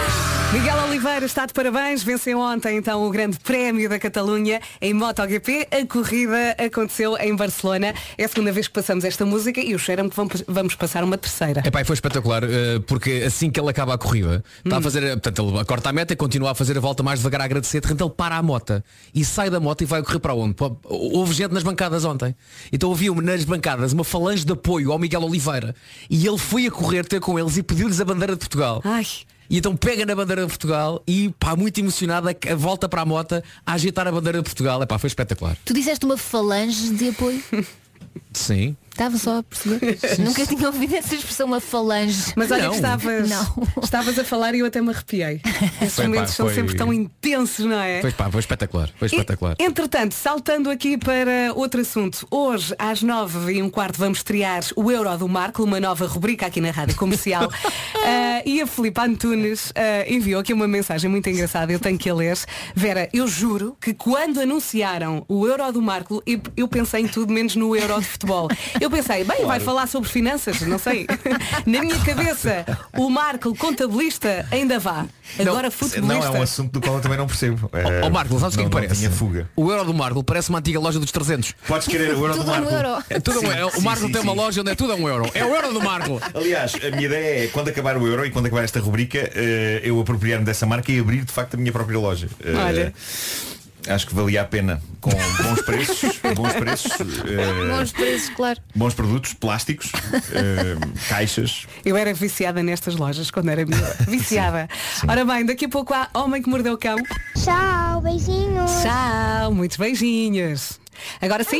Miguel Oliveira está de parabéns, venceu ontem então o Grande Prémio da Catalunha em MotoGP. A corrida aconteceu em Barcelona. É a segunda vez que passamos esta música e o cheiro-me que vamos passar uma terceira. Epá, foi espetacular, porque assim que ele acaba a corrida, está a fazer, portanto, ele corta a meta e continua a fazer a volta mais devagar a agradecer, de repente ele para a moto e sai da moto e vai correr para onde? Houve gente nas bancadas ontem. Então havia nas bancadas uma falange de apoio ao Miguel Oliveira e ele foi a correr ter com eles e pediu-lhes a bandeira de Portugal. Ai. E então pega na bandeira de Portugal e pá, muito emocionada, volta para a moto a agitar a bandeira de Portugal. Epá, foi espetacular. Tu disseste uma falange de apoio? Sim. Estava só a perceber. Nunca tinha ouvido essa expressão, uma falange. Mas olha não. que estavas a falar e eu até me arrepiei. Esses momentos são sempre tão intensos, não é? Foi espetacular. Foi espetacular. Entretanto, saltando aqui para outro assunto. Hoje, às 9h15, vamos estrear o Euro do Marco, uma nova rubrica aqui na Rádio Comercial. E a Filipe Antunes enviou aqui uma mensagem muito engraçada, eu tenho que a ler. Vera, eu juro que quando anunciaram o Euro do Marco, eu pensei em tudo menos no Euro de futebol. Eu pensei, bem, vai falar sobre finanças, não sei. Na minha cabeça, o Marco, contabilista, ainda vá. Agora futebolista. Não, é um assunto do qual eu também não percebo. Marco, sabes o que é que parece? Tinha fuga. O Euro do Marco parece uma antiga loja dos 300. Podes querer o Euro do Marco. É tudo um euro. O Marco tem uma loja onde é tudo um euro. É o Euro do Marco. Aliás, a minha ideia é, quando acabar o Euro e quando acabar esta rubrica, eu apropriar-me dessa marca e abrir de facto a minha própria loja. Olha. Acho que valia a pena, com bons preços, bons preços, claro. Bons produtos, plásticos, caixas. Eu era viciada nestas lojas quando era miúda. Viciada. Sim. Ora bem, daqui a pouco há Homem que Mordeu o Cão. Tchau, beijinhos. Tchau, muitos beijinhos. Agora sim?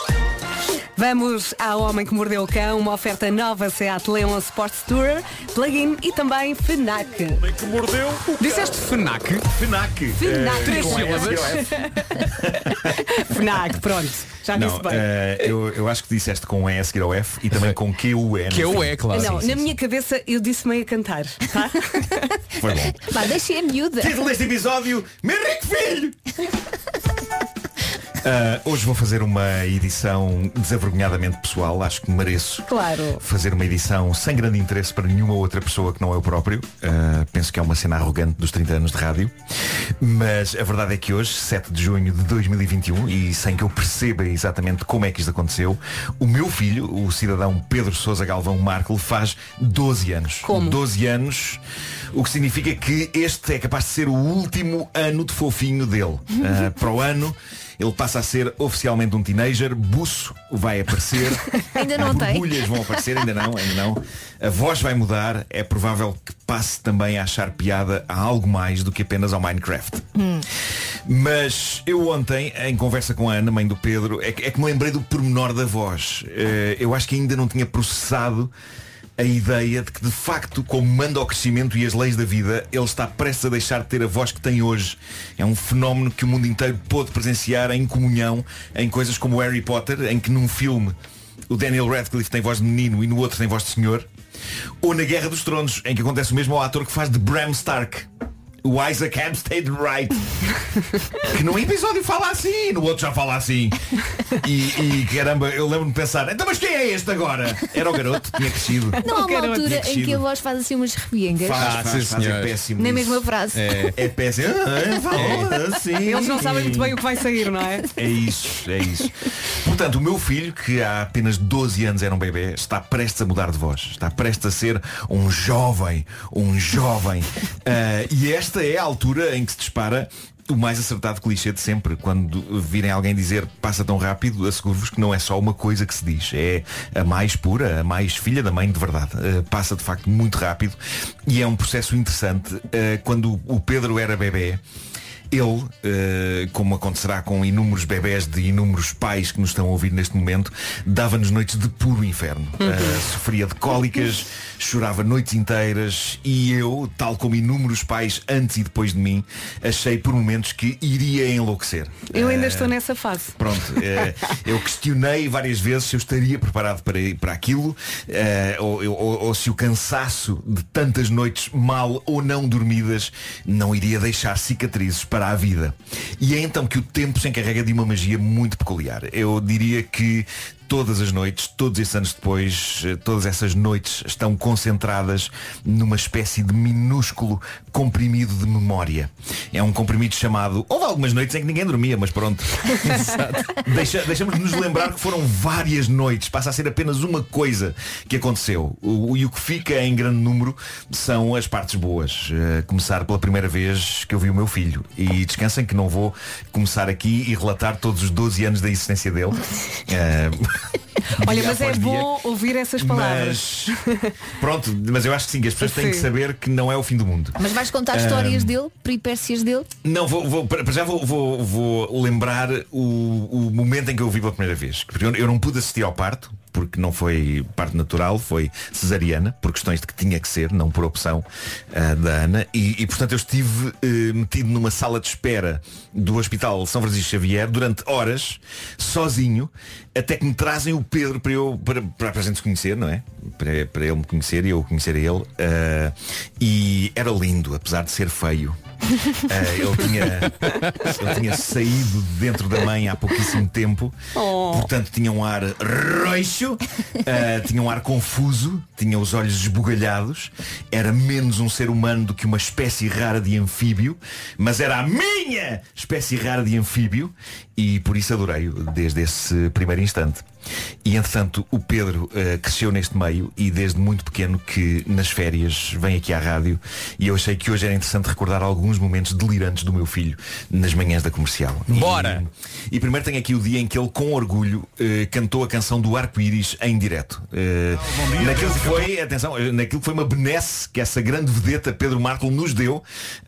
Vamos ao Homem que Mordeu o Cão, uma oferta nova Seat Leon Sports Tourer, plug-in e também FNAC. Homem que Mordeu o Cão. Disseste FNAC? FNAC. FNAC. 3 sílabas. FNAC, pronto. Já disse bem. Eu acho que disseste com E a seguir ao F e também com QUE. QUE, claro. Não, na minha cabeça eu disse meio a cantar. Tá? Foi bom. Vá, deixei a miúda. Título deste episódio, meu rico filho! Hoje vou fazer uma edição desavergonhadamente pessoal. Acho que mereço fazer uma edição sem grande interesse para nenhuma outra pessoa que não eu próprio. Penso que é uma cena arrogante dos 30 anos de rádio. Mas a verdade é que hoje, 7 de junho de 2021, e sem que eu perceba exatamente como é que isto aconteceu, o meu filho, o cidadão Pedro Sousa Galvão Marco, faz 12 anos. Como? 12 anos, o que significa que este é capaz de ser o último ano de fofinho dele. Para o ano ele passa a ser oficialmente um teenager. Buço vai aparecer. Ainda não tem. Borbulhas vão aparecer, ainda não. A voz vai mudar. É provável que passe também a achar piada a algo mais do que apenas ao Minecraft. Mas eu ontem, em conversa com a Ana, mãe do Pedro, é que me lembrei do pormenor da voz. Eu acho que ainda não tinha processado a ideia de que, de facto, como manda o crescimento e as leis da vida, ele está prestes a deixar de ter a voz que tem hoje. É um fenómeno que o mundo inteiro pôde presenciar em comunhão em coisas como Harry Potter, em que num filme o Daniel Radcliffe tem voz de menino e no outro tem voz de senhor. Ou na Guerra dos Tronos, em que acontece o mesmo ao ator que faz de Bram Stark, o Isaac Hempstead Wright, que num episódio fala assim, no outro já fala assim. E caramba, eu lembro-me de pensar, então mas quem é este agora? Era o garoto, tinha crescido. Não há uma altura em que a voz faz assim umas repiengas. Faz, é péssimo. Na mesma frase. É péssimo. Assim. Eles não sabem muito bem o que vai sair, não é? É isso. Portanto, o meu filho, que há apenas 12 anos era um bebê, está prestes a mudar de voz. Está prestes a ser um jovem. E esta é a altura em que se dispara o mais acertado clichê de sempre. Quando virem alguém dizer passa tão rápido, asseguro-vos que não é só uma coisa que se diz. É a mais pura, a mais filha da mãe de verdade. Passa de facto muito rápido. E é um processo interessante. Quando o Pedro era bebê, ele, como acontecerá com inúmeros bebés de inúmeros pais que nos estão a ouvir neste momento, dava-nos noites de puro inferno. Sofria de cólicas, chorava noites inteiras e eu, tal como inúmeros pais antes e depois de mim, achei por momentos que iria enlouquecer. Eu ainda estou nessa fase. Pronto, eu questionei várias vezes se eu estaria preparado para aquilo, ou se o cansaço de tantas noites mal ou não dormidas não iria deixar cicatrizes para a vida. E é então que o tempo se encarrega de uma magia muito peculiar. Eu diria que todas as noites, todos esses anos depois, todas essas noites estão concentradas numa espécie de minúsculo comprimido de memória. É um comprimido chamado... Houve algumas noites em que ninguém dormia, mas pronto. Deixamos de nos lembrar que foram várias noites. Passa a ser apenas uma coisa que aconteceu. E o que fica em grande número são as partes boas. Começar pela primeira vez que eu vi o meu filho. E descansem que não vou começar aqui e relatar todos os 12 anos da existência dele. Olha, mas é bom ouvir essas palavras. Pronto, mas eu acho que sim, que as pessoas têm que saber que não é o fim do mundo. Mas vais contar histórias dele, peripécias dele? Não, vou lembrar o momento em que eu o vi pela primeira vez. Porque eu não pude assistir ao parto, porque não foi parto natural, foi cesariana, por questões de que tinha que ser, não por opção da Ana. E portanto eu estive metido numa sala de espera do Hospital São Francisco Xavier durante horas, sozinho, até que me trazem o Pedro para a gente se conhecer, não é? Para ele me conhecer e eu conhecer a ele. E era lindo, apesar de ser feio. Ele tinha saído de dentro da mãe há pouquíssimo tempo. Portanto tinha um ar roxo, tinha um ar confuso, tinha os olhos esbugalhados. Era menos um ser humano do que uma espécie rara de anfíbio. Mas era a minha espécie rara de anfíbio. E por isso adorei-o desde esse primeiro instante. E entretanto o Pedro cresceu neste meio e desde muito pequeno que nas férias vem aqui à rádio. E eu achei que hoje era interessante recordar alguns momentos delirantes do meu filho nas manhãs da Comercial. Bora! E primeiro tem aqui o dia em que ele com orgulho cantou a canção do Arco-Íris em direto. Naquilo que foi, atenção, naquilo que foi uma benesse que essa grande vedeta Pedro Marco nos deu.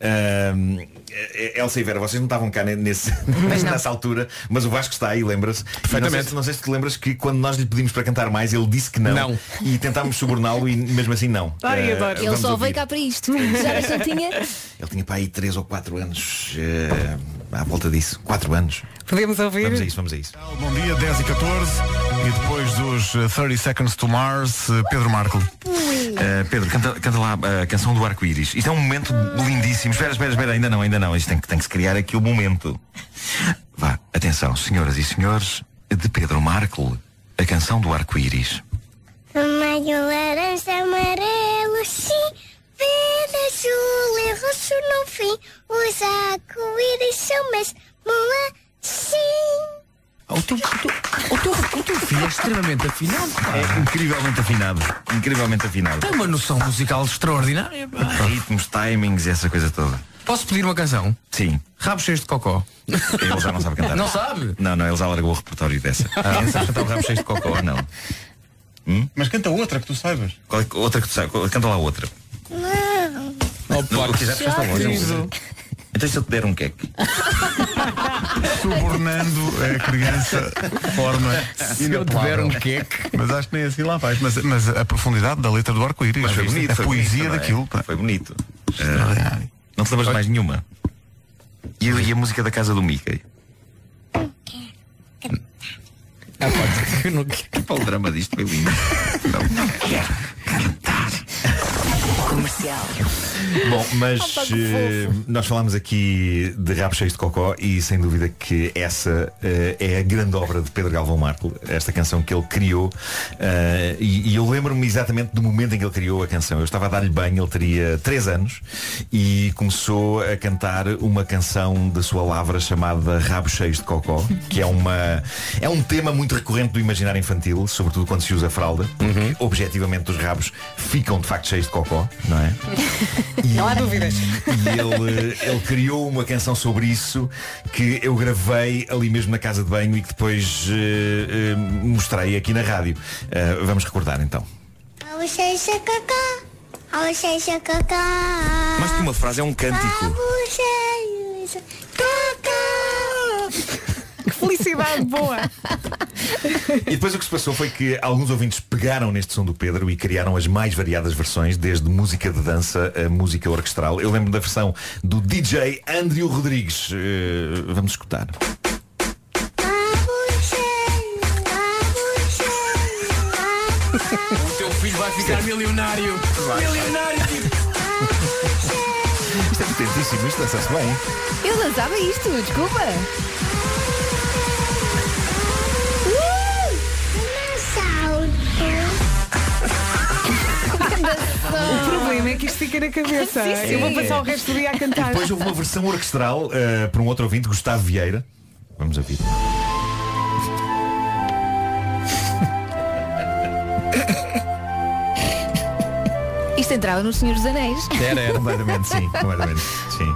Elsa e Vera, vocês não estavam cá nessa altura, mas o Vasco está aí, lembra-se. Perfeitamente. Não sei se te lembras que quando nós lhe pedimos para cantar mais, ele disse que não. E tentámos suborná-lo e mesmo assim não. Ele só veio cá para isto. Já não tinha? Ele tinha para aí 3 ou 4 anos, à volta disso. 4 anos. Podemos ouvir? Vamos a isso. Bom dia, 10 e 14. E depois dos 30 Seconds to Mars, Pedro Marco. Pedro, canta lá a canção do Arco-Íris. Isto é um momento lindíssimo. Espera, ainda não. Isto tem que se criar aqui o momento. Vá, atenção, senhoras e senhores, de Pedro Marco, a canção do Arco-Íris. Vermelho, laranja, amarelo, sim. Verde, azul e roxo no fim. Os arco-íris são mesmo assim. O teu filho é extremamente afinado. É incrivelmente afinado. Tem uma noção musical extraordinária. Ritmos, timings e essa coisa toda. Posso pedir uma canção? Sim. Rabos cheios de cocó. Ele já não sabe cantar. Não sabe? Não, ele já largou o repertório dessa. Não sabes cantar o Rabos cheios de cocó, não. Mas canta outra que tu saibas. Qual é outra que tu saibas? Canta lá outra. Não. O que quiseres, canta longe. Então se eu te der um queque. Subornando a criança forma se eu te der um queque. Mas acho que nem assim lá vais. Mas a profundidade da letra do Arco-Íris. Mas foi bonito. A poesia bonito, daquilo. Foi bonito. Não te lembras de mais nenhuma? E a música da casa do Mickey? Pode. O drama disto foi lindo. Não quero cantar. Comercial. Bom, mas nós falámos aqui de Rabos Cheios de Cocó e sem dúvida que essa é a grande obra de Pedro Galvão Marco, esta canção que ele criou, e eu lembro-me exatamente do momento em que ele criou a canção. Eu estava a dar-lhe banho, ele teria 3 anos e começou a cantar uma canção da sua lavra chamada Rabos Cheios de Cocó, que é um tema muito recorrente do imaginário infantil, sobretudo quando se usa fralda, porque objetivamente os rabos ficam de facto cheios de cocó, não é? Não há dúvidas. E ele criou uma canção sobre isso que eu gravei ali mesmo na casa de banho e que depois mostrei aqui na rádio. Vamos recordar então. Mais que uma frase, é um cântico. Que felicidade boa. E depois o que se passou foi que alguns ouvintes pegaram neste som do Pedro e criaram as mais variadas versões, desde música de dança a música orquestral. Eu lembro da versão do DJ Andrew Rodrigues. Vamos escutar. O teu filho vai ficar milionário. Milionário. Isto é potentíssimo, isto dança-se bem. Eu dançava isto, desculpa. música na cabeça. Sim. Eu vou passar o resto do dia a E cantar. depois houve uma versão orquestral por um outro ouvinte, Gustavo Vieira. Vamos ouvir. Isto entrava no Senhor dos Anéis. Era completamente, sim. Completamente, sim.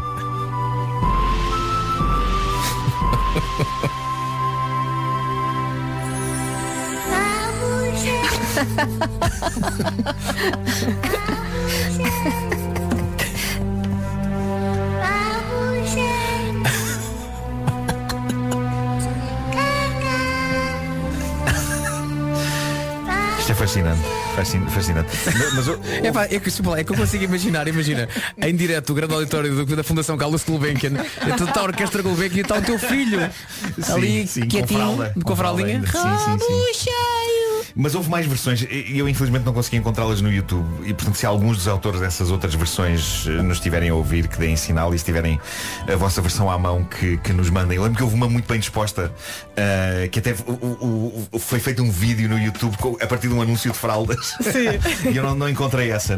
Isto é fascinante. Fascinante. Mas É que eu consigo imaginar, imagina, em direto o grande auditório da Fundação Carlos Gulbenkian, então está a Orquestra Gulbenkian e está o teu filho ali quietinho, com a fraldinha. Sim. Mas houve mais versões e eu infelizmente não consegui encontrá-las no YouTube. E portanto, se alguns dos autores dessas outras versões nos estiverem a ouvir, que deem sinal, e se tiverem a vossa versão à mão, que nos mandem. Eu lembro que houve uma muito bem disposta, que até foi feito um vídeo no YouTube a partir de um anúncio de fraldas. Sim. E eu não encontrei essa.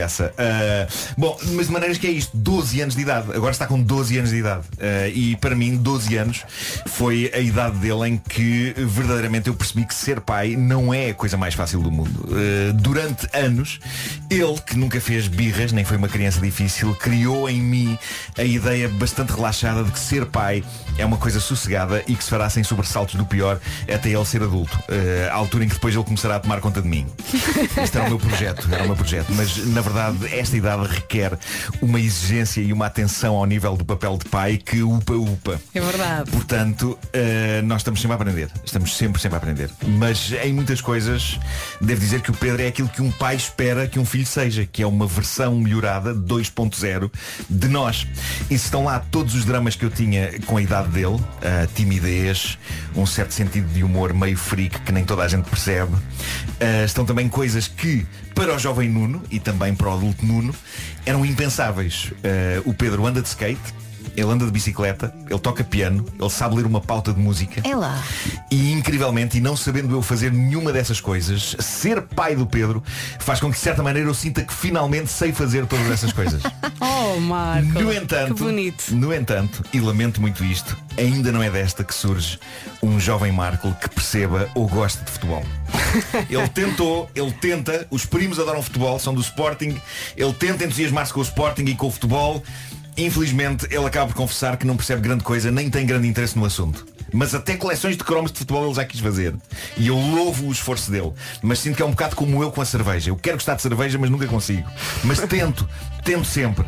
Bom, mas de maneiras que é isto, 12 anos de idade. Agora está com 12 anos de idade. E para mim 12 anos foi a idade dele em que verdadeiramente eu percebi que ser pai não é a coisa mais fácil do mundo. Durante anos, ele, que nunca fez birras, nem foi uma criança difícil, criou em mim a ideia bastante relaxada de que ser pai é uma coisa sossegada e que se fará sem sobressaltos do pior até ele ser adulto. À altura em que depois ele começará a tomar conta de mim. Este era o meu projeto. Mas na verdade esta idade requer uma exigência e uma atenção ao nível do papel de pai que upa. É verdade. Portanto, nós estamos sempre a aprender. Estamos sempre a aprender. Mas em muitas coisas, devo dizer que o Pedro é aquilo que um pai espera que um filho seja, que é uma versão melhorada 2.0 de nós. E se estão lá todos os dramas que eu tinha com a idade dele, a timidez, um certo sentido de humor meio freak que nem toda a gente percebe, estão também coisas que para o jovem Nuno e também para o adulto Nuno eram impensáveis. O Pedro anda de skate, ele anda de bicicleta, ele toca piano, ele sabe ler uma pauta de música. É lá. E incrivelmente, e não sabendo eu fazer nenhuma dessas coisas, ser pai do Pedro faz com que de certa maneira eu sinta que finalmente sei fazer todas essas coisas. Oh, Marco, que bonito. No entanto, e lamento muito isto, ainda não é desta que surge um jovem Marco que perceba ou goste de futebol. Ele tenta, os primos adoram futebol, são do Sporting, ele tenta entusiasmar-se com o Sporting e com o futebol. Infelizmente, ele acaba por confessar que não percebe grande coisa, nem tem grande interesse no assunto. Mas até coleções de cromos de futebol ele já quis fazer. E eu louvo o esforço dele. Mas sinto que é um bocado como eu com a cerveja. Eu quero gostar de cerveja, mas nunca consigo. Mas tento sempre.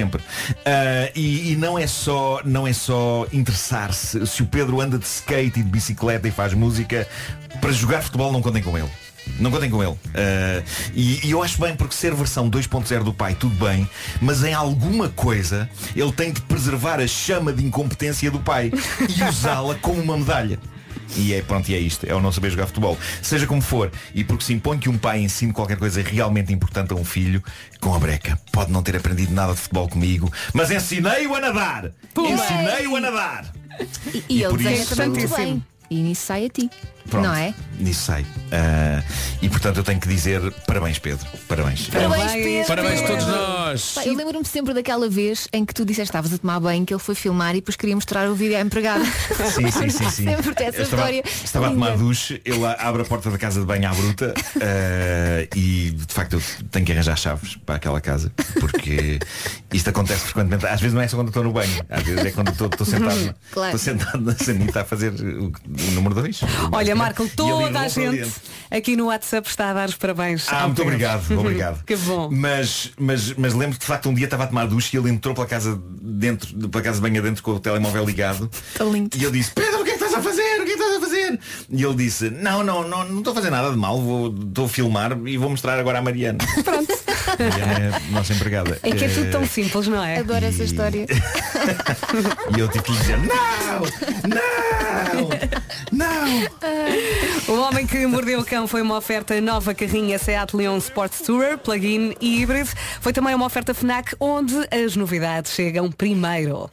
E não é só interessar-se. Se o Pedro anda de skate e de bicicleta e faz música, para jogar futebol não contem com ele. Não contem com ele. E eu acho bem, porque ser versão 2.0 do pai, tudo bem, mas em alguma coisa ele tem de preservar a chama de incompetência do pai e usá-la como uma medalha. E é isto, é o não saber jogar futebol. Seja como for, e porque se impõe que um pai ensine qualquer coisa realmente importante a um filho, com a breca, pode não ter aprendido nada de futebol comigo, mas ensinei-o a nadar. Ensinei-o a nadar. E ele desenha também muito bem. E nisso sai a ti. Pronto, não é? Nisso sai. E portanto eu tenho que dizer parabéns, Pedro. Parabéns. Pedro. Parabéns a todos nós. Eu lembro-me sempre daquela vez em que tu disseste que estavas a tomar banho, que ele foi filmar e depois queria mostrar o vídeo à empregada. Sim. Sempre tem essa história. Estava a tomar duche, ele abre a porta da casa de banho à bruta e de facto eu tenho que arranjar chaves para aquela casa, porque isto acontece frequentemente. Às vezes não é só quando estou no banho, às vezes é quando estou sentado, claro. Estou sentado na sanita a fazer o número 2. Olha, Marco, toda a gente aqui no WhatsApp está a dar os parabéns. Muito obrigado. Que bom. Mas lembro que de facto um dia estava a tomar duche e ele entrou pela casa de banho adentro com o telemóvel ligado. E eu disse: Pedro, o que é que estás a fazer? E ele disse: não estou a fazer nada de mal, estou a filmar e vou mostrar agora à Mariana. Pronto. Mariana é a nossa empregada. É que é tudo tão simples, não é? Adoro essa história. E eu tive que lhe dizer: não. O Homem que Mordeu o Cão foi uma oferta nova carrinha Seat Leon Sport Tourer, plug-in e híbrido. Foi também uma oferta FNAC, onde as novidades chegam primeiro.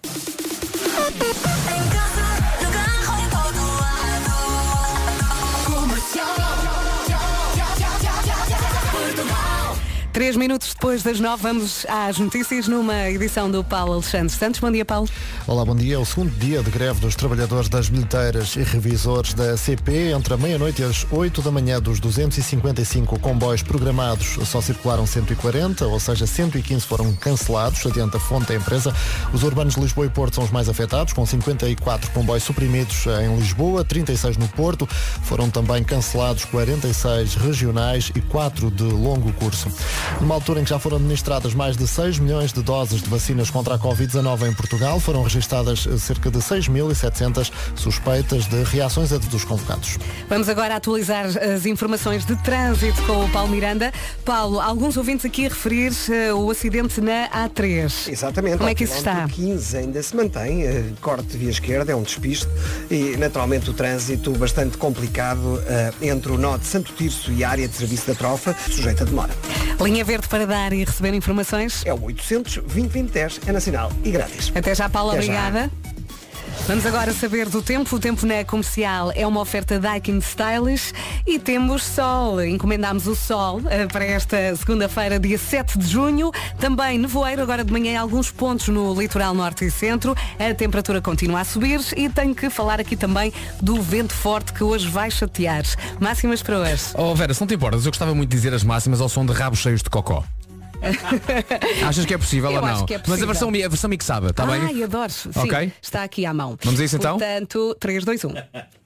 3 minutos depois das 9, vamos às notícias numa edição do Paulo Alexandre Santos. Bom dia, Paulo. Olá, bom dia. É o segundo dia de greve dos trabalhadores das bilheteiras e revisores da CP. Entre a meia-noite e as 8 da manhã, dos 255 comboios programados, só circularam 140, ou seja, 115 foram cancelados, adianta a fonte da empresa. Os urbanos de Lisboa e Porto são os mais afetados, com 54 comboios suprimidos em Lisboa, 36 no Porto. Foram também cancelados 46 regionais e 4 de longo curso. Numa altura em que já foram administradas mais de 6 milhões de doses de vacinas contra a Covid-19 em Portugal, foram registadas cerca de 6.700 suspeitas de reações dos convocados. Vamos agora atualizar as informações de trânsito com o Paulo Miranda. Paulo, alguns ouvintes aqui a referir o acidente na A3. Exatamente. Como é que isso está? 15 ainda se mantém, corte de via esquerda, é um despiste e naturalmente o trânsito bastante complicado entre o nó de Santo Tirso e a área de serviço da Trofa, sujeita a demora. Linha verde para dar e receber informações? É o 800-2020-10, é nacional e grátis. Até já, Paulo, obrigada. Vamos agora saber do tempo. O tempo na Comercial é uma oferta Daikin Stylish e temos sol. Encomendámos o sol para esta segunda-feira, dia 7 de junho. Também nevoeiro agora de manhã em alguns pontos no litoral norte e centro. A temperatura continua a subir e tenho que falar aqui também do vento forte que hoje vai chatear. Máximas para hoje. Oh Vera, se não te importas, eu gostava muito de dizer as máximas ao som de rabos cheios de cocó. Achas que é possível ou não? Acho que é possível. Mas a versão mixada, está bem? Ai, adoro. Sim, okay. Está aqui à mão. Vamos a isso então? Portanto, 3, 2, 1.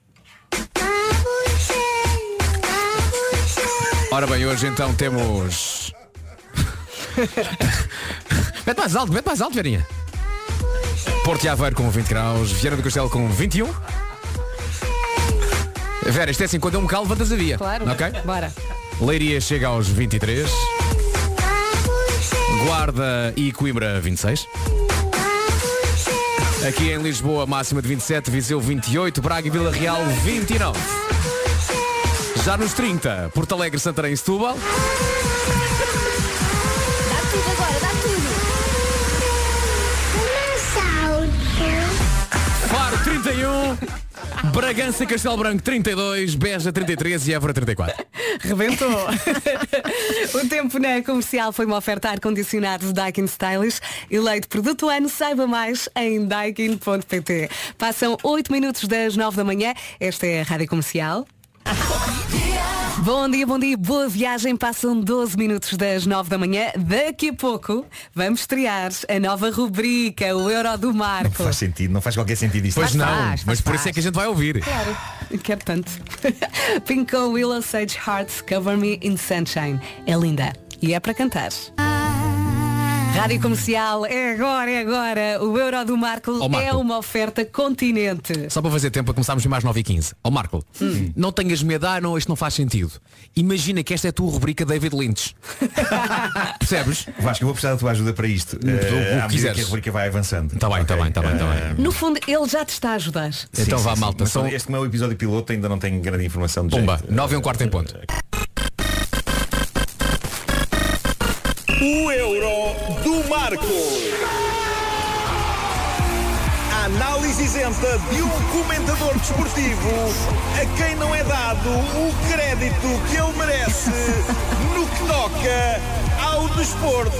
Ora bem, hoje então temos... mete mais alto, Verinha. Porto e Aveiro com 20 graus, Viana do Castelo com 21. Vera, isto é assim, quando eu me calo, levantas a via. Claro, ok? Bora. Leiria chega aos 23. Guarda e Coimbra 26. Aqui em Lisboa máxima de 27, Viseu 28, Braga e Vila Real 29. Já nos 30, Porto Alegre, Santarém e Setúbal. Dá tudo agora, dá tudo. Faro 31, Bragança e Castelo Branco 32, Beja 33 e Évora 34. Rebentou. O tempo na Comercial foi uma oferta ar-condicionado Daikin Stylish. Eleito produto do ano, saiba mais em daikin.pt. Passam 8 minutos das 9 da manhã. Esta é a Rádio Comercial. Bom dia, boa viagem. Passam 12 minutos das 9 da manhã. Daqui a pouco vamos estrear a nova rubrica, o Euro do Marco. Não faz sentido, não faz qualquer sentido isto. Pois não, mas por isso é que a gente vai ouvir. Claro, quero tanto. Pink Willow Sage Hearts, Cover Me in Sunshine. É linda e é para cantar. Rádio Comercial, é agora. O Euro do Marco é uma oferta Continente. Só para fazer tempo, a começarmos mais 9h15. Ó Marco, não tenhas medo, não, isto não faz sentido. Imagina que esta é a tua rubrica David Lynch. Percebes? Vasco, eu vou precisar da tua ajuda para isto. À medida que a rubrica vai avançando. Está bem. No fundo, ele já te está a ajudar. Então vá, malta. Este como é o episódio piloto, ainda não tenho grande informação de Pumba, jeito. 9h15 em ponto. O Euro do Marco. A análise isenta de um comentador desportivo a quem não é dado o crédito que ele merece no que toca ao desporto.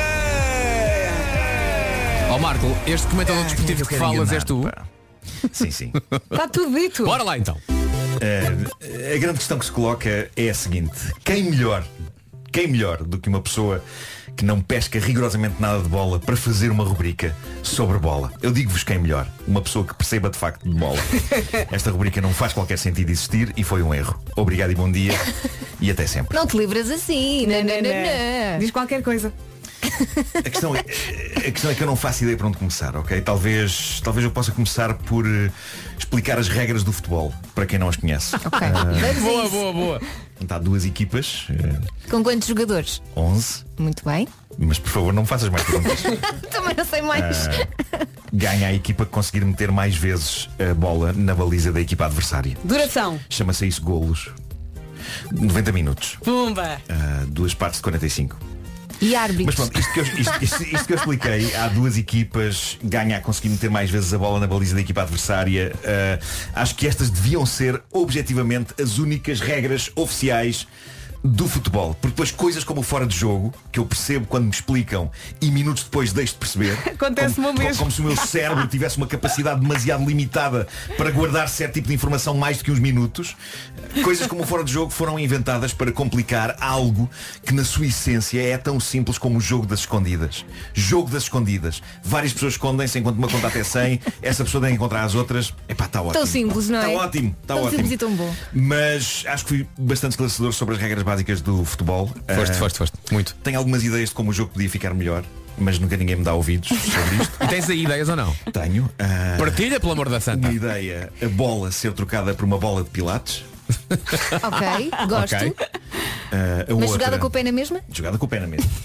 Ó Marco, este comentador desportivo que falas és tu? Sim. Está tudo dito. Bora lá então. A grande questão que se coloca é a seguinte: quem melhor do que uma pessoa que não pesca rigorosamente nada de bola para fazer uma rubrica sobre bola? Eu digo-vos quem melhor. Uma pessoa que perceba de facto de bola. Esta rubrica não faz qualquer sentido existir e foi um erro. Obrigado e bom dia e até sempre. Não te livras assim. Não. Diz qualquer coisa. A questão é que eu não faço ideia para onde começar, ok? Talvez eu possa começar por explicar as regras do futebol, para quem não as conhece. Ok. Boa. Há duas equipas. Com quantos jogadores? 11. Muito bem. Mas por favor, não me faças mais perguntas. Também não sei mais. Ganha a equipa que conseguir meter mais vezes a bola na baliza da equipa adversária. Duração? Chama-se isso golos. 90 minutos. Pumba! 2 partes de 45. E árbitros. Mas pronto, isto que eu expliquei, há duas equipas, ganha a conseguir meter mais vezes a bola na baliza da equipa adversária. Acho que estas deviam ser objetivamente as únicas regras oficiais do futebol. Porque depois coisas como o fora de jogo, que eu percebo quando me explicam e minutos depois deixo de perceber. Acontece-me o mesmo. Como se o meu cérebro tivesse uma capacidade demasiado limitada para guardar certo tipo de informação mais do que uns minutos. Coisas como o fora de jogo foram inventadas para complicar algo que na sua essência é tão simples como o jogo das escondidas. Jogo das escondidas. Várias pessoas escondem-se enquanto uma conta até 100. Essa pessoa tem que encontrar as outras. Epá, está ótimo. Tão simples, não é? Está ótimo. Está tão ótimo. simples e tão bom. Mas acho que fui bastante esclarecedor sobre as regras básicas do futebol. Foste. Muito. Tenho algumas ideias de como o jogo podia ficar melhor, mas nunca ninguém me dá ouvidos sobre isto. E tens aí ideias ou não? Tenho. Partilha, pelo amor da santa. Uma ideia, a bola ser trocada por uma bola de pilates. Ok, gosto. Ok. Mas jogada com o pé na mesma? Jogada com o pé na mesma.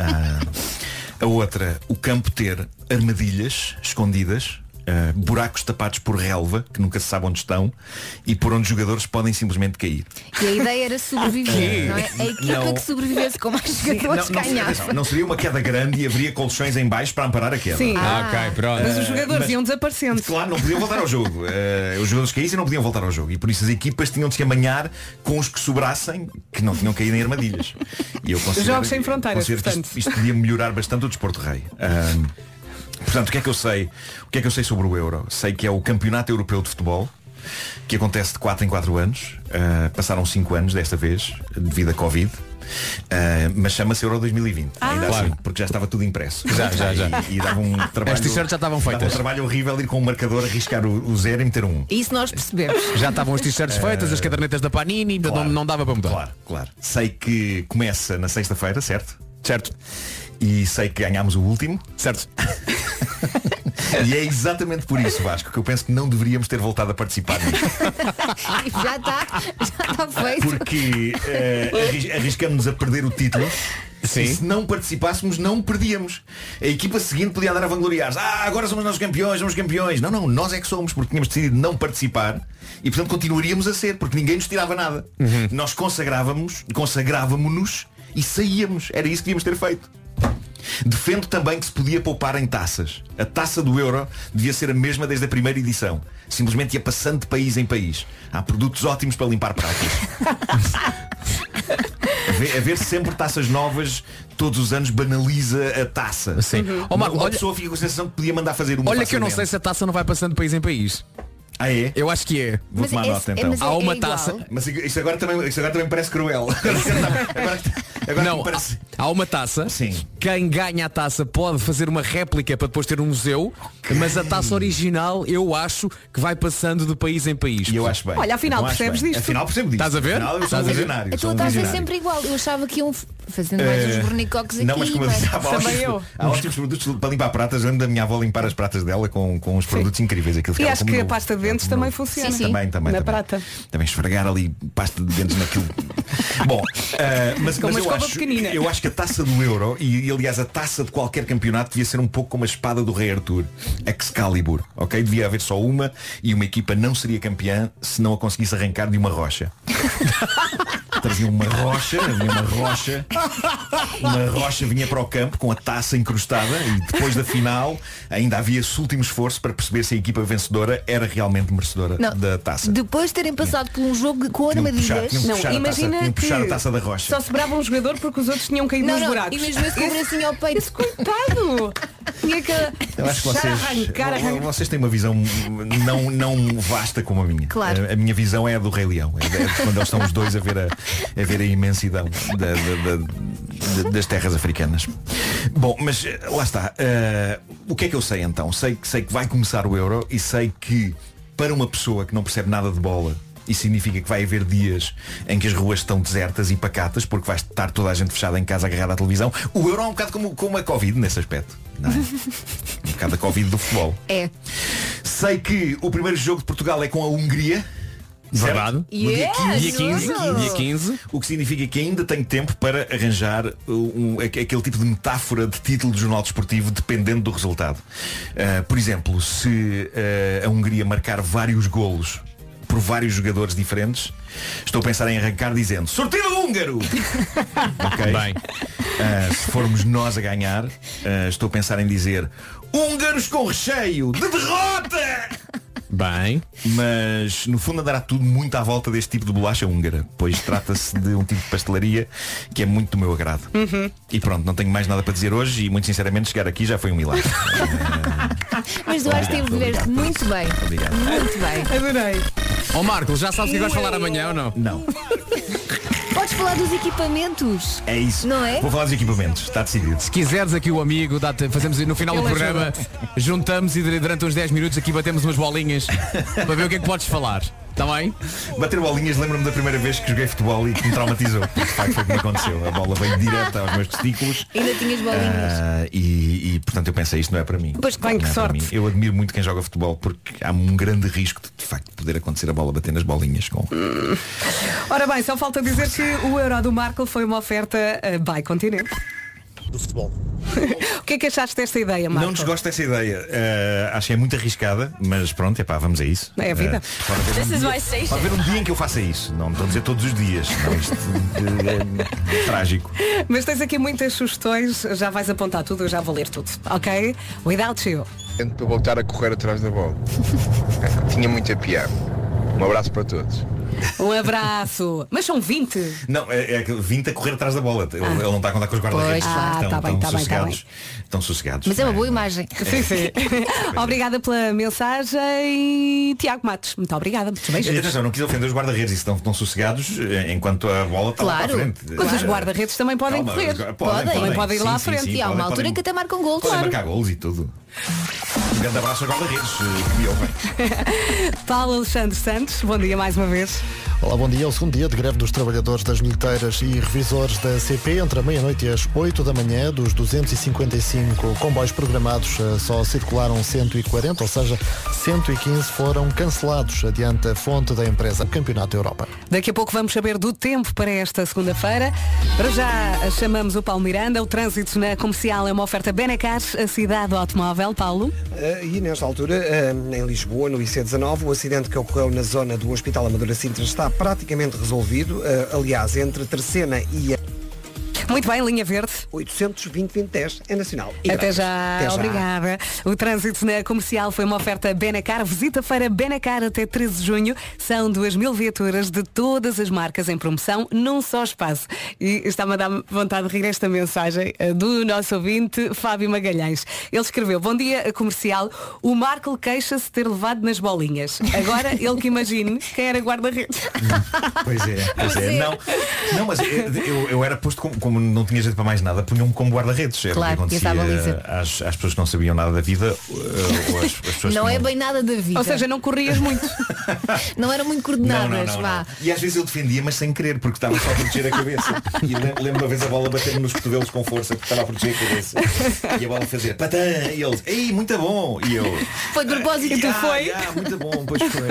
A outra, o campo ter armadilhas escondidas, buracos tapados por relva, que nunca se sabe onde estão, e por onde os jogadores podem simplesmente cair. E a ideia era sobreviver, não é? A equipa que sobrevivesse com mais jogadores ganhava. Não seria uma queda grande e haveria colchões em baixo para amparar a queda. Sim. Ok, pronto. Mas os jogadores iam desaparecendo. Claro, não podiam voltar ao jogo. Os jogadores caíssem não podiam voltar ao jogo. E por isso as equipas tinham de se amanhar com os que sobrassem, que não tinham caído em armadilhas. E eu considero, Jogos sem fronteiras, portanto. Isto podia melhorar bastante o desporto rei. Portanto, o que é que eu sei? O que é que eu sei sobre o Euro? Sei que é o Campeonato Europeu de Futebol, que acontece de 4 em 4 anos. Passaram 5 anos desta vez, devido à Covid. Mas chama-se Euro 2020. Ainda claro. assim, porque já estava tudo impresso. Já. E dava um trabalho. As t-shirts já estavam feitas. Dava um trabalho horrível ir com um marcador, arriscar o 0 e meter 1. Isso nós percebemos. Já estavam as t-shirts feitas, as cadernetas da Panini, Claro. não dava para mudar. Claro. Sei que começa na sexta-feira, certo? Certo. E sei que ganhámos o último. Certo. E é exatamente por isso, Vasco, que eu penso que não deveríamos ter voltado a participar nisto. Já está feito. Porque arriscamos-nos a perder o título. Sim. E se não participássemos, não perdíamos. A equipa seguinte podia andar a vangloriar-se. Agora somos nós campeões, somos campeões. Não, nós é que somos, porque tínhamos decidido não participar. E portanto continuaríamos a ser, porque ninguém nos tirava nada. Nós consagrávamos-nos e saíamos. Era isso que devíamos ter feito. Defendo também que se podia poupar em taças. A taça do Euro devia ser a mesma desde a primeira edição. Simplesmente ia passando de país em país. Há produtos ótimos para limpar pratos. Haver sempre taças novas todos os anos banaliza a taça. Sim. Uma pessoa fica com a sensação que podia mandar fazer uma. Olha que eu não sei se a taça não vai passando de país em país. Ah, é? Eu acho que é. Vou tomar nota então. Há uma taça. Mas isso agora também parece cruel. Agora não, parece... há uma taça. Sim. Quem ganha a taça pode fazer uma réplica para depois ter um museu. Mas a taça original eu acho que vai passando de país em país. E eu acho bem. Olha, afinal percebes disto. Afinal percebo disto. Estás a ver? Afinal, eu sou um visionário. A tua taça é sempre igual. Eu achava que iam fazendo mais uns bornicoques aqui. Não, mas como eu disse, há ótimos produtos para limpar pratas. Eu lembro da minha avó limpar as pratas dela com uns produtos incríveis. E acho que a pasta de dentes também funciona. Sim. Também. Na prata. Também esfregar ali pasta de dentes naquilo. Bom, mas eu acho que a taça do Euro e aliás a taça de qualquer campeonato devia ser um pouco como a espada do Rei Arthur, Excalibur, ok? Devia haver só uma e uma equipa não seria campeã se não a conseguisse arrancar de uma rocha. Trazia uma rocha vinha para o campo com a taça encrustada e depois da final ainda havia esse último esforço para perceber se a equipa vencedora era realmente merecedora da taça. Depois de terem passado por um jogo com armadilhas. Imagina que puxar a taça da rocha. Só sobrava um jogador porque os outros tinham caído nos buracos. E mesmo esse com o bracinho ao peito. Esse coitado! Tinha que eu acho que vocês têm uma visão não vasta como a minha. Claro. A minha visão é a do Rei Leão. É quando eles estão os dois a ver a imensidão das terras africanas. Bom, mas lá está. O que é que eu sei então? Sei que vai começar o Euro e sei que para uma pessoa que não percebe nada de bola, isso significa que vai haver dias em que as ruas estão desertas e pacatas, porque vai estar toda a gente fechada em casa agarrada à televisão. O Euro é um bocado como a Covid nesse aspecto, não é? Um bocado a Covid do futebol. É. Sei que o primeiro jogo de Portugal é com a Hungria. Verdade. No dia 15. O que significa que ainda tenho tempo para arranjar aquele tipo de metáfora de título de jornal desportivo dependendo do resultado. Por exemplo, se a Hungria marcar vários golos por vários jogadores diferentes, estou a pensar em arrancar dizendo sorteio húngaro. Ok? Bem. Se formos nós a ganhar, estou a pensar em dizer húngaros com recheio de derrota. Bem. Mas no fundo andará tudo muito à volta deste tipo de bolacha húngara, pois trata-se de um tipo de pastelaria que é muito do meu agrado. E pronto, não tenho mais nada para dizer hoje e muito sinceramente chegar aqui já foi um milagre. Mas tu acho que teve de ver muito bem. Obrigado. Muito bem. Adorei. Ó Marco, já sabes que vais falar amanhã ou não? Não. Podes falar dos equipamentos. É isso. Não é? Vou falar dos equipamentos, está decidido. Se quiseres aqui o amigo, fazemos no final do programa, juntamos e durante uns 10 minutos aqui batemos umas bolinhas para ver o que é que podes falar. Está bem? Bater bolinhas, lembro-me da primeira vez que joguei futebol e que me traumatizou. De facto foi o que me aconteceu. A bola veio direta aos meus testículos. Ainda tinhas bolinhas. E portanto eu pensei, isto não é para mim. Pois bem, que sorte. Eu admiro muito quem joga futebol porque há um grande risco de facto poder acontecer a bola bater nas bolinhas com. Ora bem, só falta dizer que o Euro do Marco foi uma oferta by Continente. Do futebol. O que é que achaste desta ideia, Marco? Não desgosto dessa ideia. Acho que é muito arriscada, mas pronto, vamos a isso. É a vida. Pode haver um dia em que eu faça isso. Não estou a dizer todos os dias. Não, isto é trágico. Mas tens aqui muitas sugestões, já vais apontar tudo, eu já vou ler tudo. Ok? Without you. Para voltar a correr atrás da bola. Tinha muita piada. Um abraço para todos. Um abraço. Mas são 20. Não, é 20 a correr atrás da bola. Ele não está a contar com os guarda-redes. Estão sossegados. Mas é uma boa imagem. Sim, sim. Obrigada pela mensagem e Tiago Matos. Muito obrigada. Muitos beijos. Atenção, não quis ofender os guarda-redes. Estão sossegados enquanto a bola está lá para a frente. Mas os guarda-redes também podem correr. Podem ir lá à frente. E há uma altura que até marcam gols. Podem marcar gols e tudo. Um grande abraço aos guarda-redes que me ouvem. Paulo Alexandre Santos, bom dia mais uma vez. Olá, bom dia. É o segundo dia de greve dos trabalhadores das bilheteiras e revisores da CP. Entre a meia-noite e as 8 da manhã, dos 255 comboios programados, só circularam 140, ou seja, 115 foram cancelados, adiante a fonte da empresa Campeonato da Europa. Daqui a pouco vamos saber do tempo para esta segunda-feira. Para já chamamos o Paulo Miranda. O trânsito na comercial é uma oferta Benacar, a cidade do automóvel. Paulo? E nesta altura, em Lisboa, no IC19, o acidente que ocorreu na zona do Hospital Amadora Sintra está praticamente resolvido. Aliás, entre Terceira e a... Muito bem, linha verde. 820-2010 é nacional. Até já, obrigada. O trânsito na comercial foi uma oferta Benacar. Visita a feira Benacar até 13 de junho. São 2.000 viaturas de todas as marcas em promoção num só espaço. E está-me a dar vontade de rir esta mensagem do nosso ouvinte, Fábio Magalhães. Ele escreveu: bom dia, comercial. O Marco queixa-se de ter levado nas bolinhas. Agora ele que imagine quem era guarda-redes. Pois é. Não, mas eu era posto como não tinha jeito para mais nada, punham-me como guarda-redes. Claro, acontecia às pessoas que não sabiam nada da vida ou as pessoas não que é bem nada da vida. Ou seja, não corrias muito. Não eram muito coordenadas. Não. E às vezes eu defendia, mas sem querer, porque estava só a proteger a cabeça. E lembro uma vez a bola bater-me nos cotovelos com força, porque estava a proteger a cabeça. E a bola fazia patã, e eles, ei, muito bom. E eu, foi de propósito que tu foi. Muito bom, pois foi.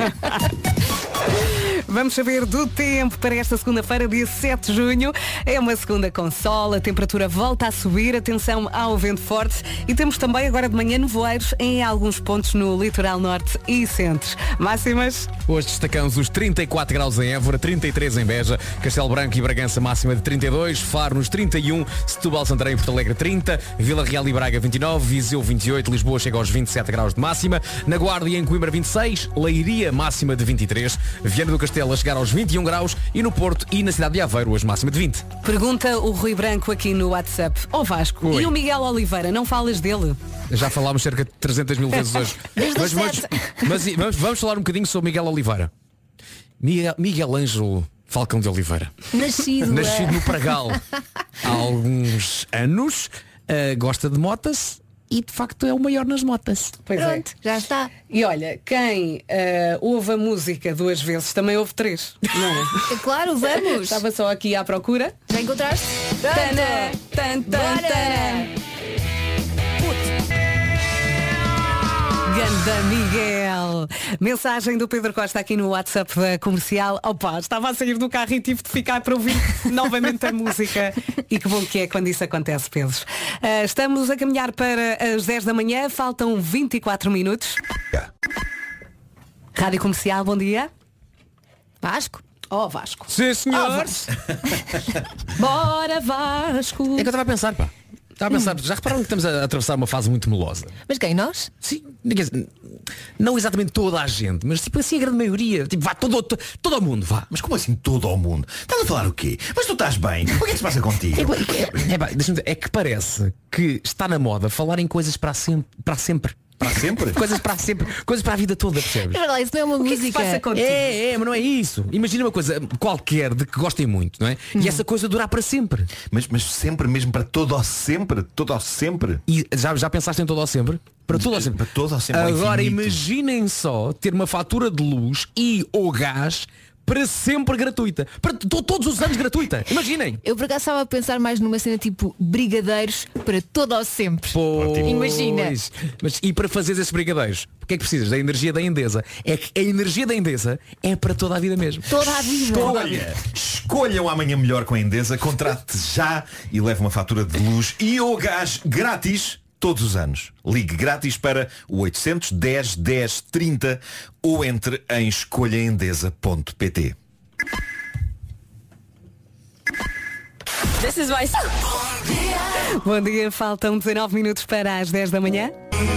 Vamos saber do tempo para esta segunda-feira, dia 7 de junho. É uma segunda com sol, a temperatura volta a subir, atenção ao vento forte e temos também agora de manhã nevoeiros em alguns pontos no litoral norte e centro. Máximas? Hoje destacamos os 34 graus em Évora, 33 em Beja, Castelo Branco e Bragança máxima de 32, Faro nos 31, Setúbal, Santarém e Porto Alegre 30, Vila Real e Braga 29, Viseu 28, Lisboa chega aos 27 graus de máxima, na Guarda e em Coimbra 26, Leiria máxima de 23, Viana do Castelo a chegar aos 21 graus e no Porto e na cidade de Aveiro hoje máxima de 20. Pergunta o Rui Branco aqui no WhatsApp. Ó Vasco, oi. E o Miguel Oliveira, não falas dele? Já falámos cerca de 300 mil vezes hoje. mas vamos falar um bocadinho sobre Miguel Oliveira. Miguel Ângelo Falcão de Oliveira. Nascido no Pragal há alguns anos, gosta de motas e de facto é o maior nas motas. Pois pronto, já está. E olha, quem ouve a música 2 vezes também ouve 3. Não é? Claro, vamos. Estava só aqui à procura. Já encontraste? Ganda Miguel. Mensagem do Pedro Costa aqui no WhatsApp da comercial. Opa, estava a sair do carro e tive de ficar para ouvir novamente a música. E que bom que é quando isso acontece, Pedro. Estamos a caminhar para as 10 da manhã. Faltam 24 minutos. Rádio Comercial, bom dia. Vasco. Oh, Vasco. Sim, senhores. Bora, Vasco. É que eu estava a pensar, pá. Estava a pensar, já repararam que estamos a atravessar uma fase muito melosa? Mas quem, nós? Sim, Não exatamente toda a gente, mas tipo assim a grande maioria. Tipo, vá todo o mundo, vá. Mas como assim todo o mundo? Estás a falar o quê? Mas tu estás bem? O que é que se passa contigo? É que parece que está na moda falar em coisas para sempre. Para sempre? Coisas para sempre. Coisas para a vida toda, percebes? É verdade, isso não é uma música. Mas não é isso. Imagina uma coisa qualquer de que gostem muito, não é? E essa coisa durar para sempre. Mas sempre mesmo para todo ao sempre? Todo ao sempre? E já pensaste em todo ao sempre? Para todo ao sempre. Para todo ao sempre. Agora imaginem só ter uma fatura de luz e ou gás para sempre gratuita. Para todos os anos gratuita. Imaginem. Eu por acaso estava a pensar mais numa cena tipo brigadeiros para todo ao sempre. Imagina. Mas e para fazer esses brigadeiros? O que é que precisas? Da energia da Endesa. É que a energia da Endesa é para toda a vida mesmo. Toda a vida. Escolha um amanhã melhor com a Endesa. Contrate já e leve uma fatura de luz e ou gás grátis todos os anos. Ligue grátis para o 810 10 30 ou entre em escolhaendesa.pt. This is my song. Bom dia, faltam 19 minutos para as 10 da manhã.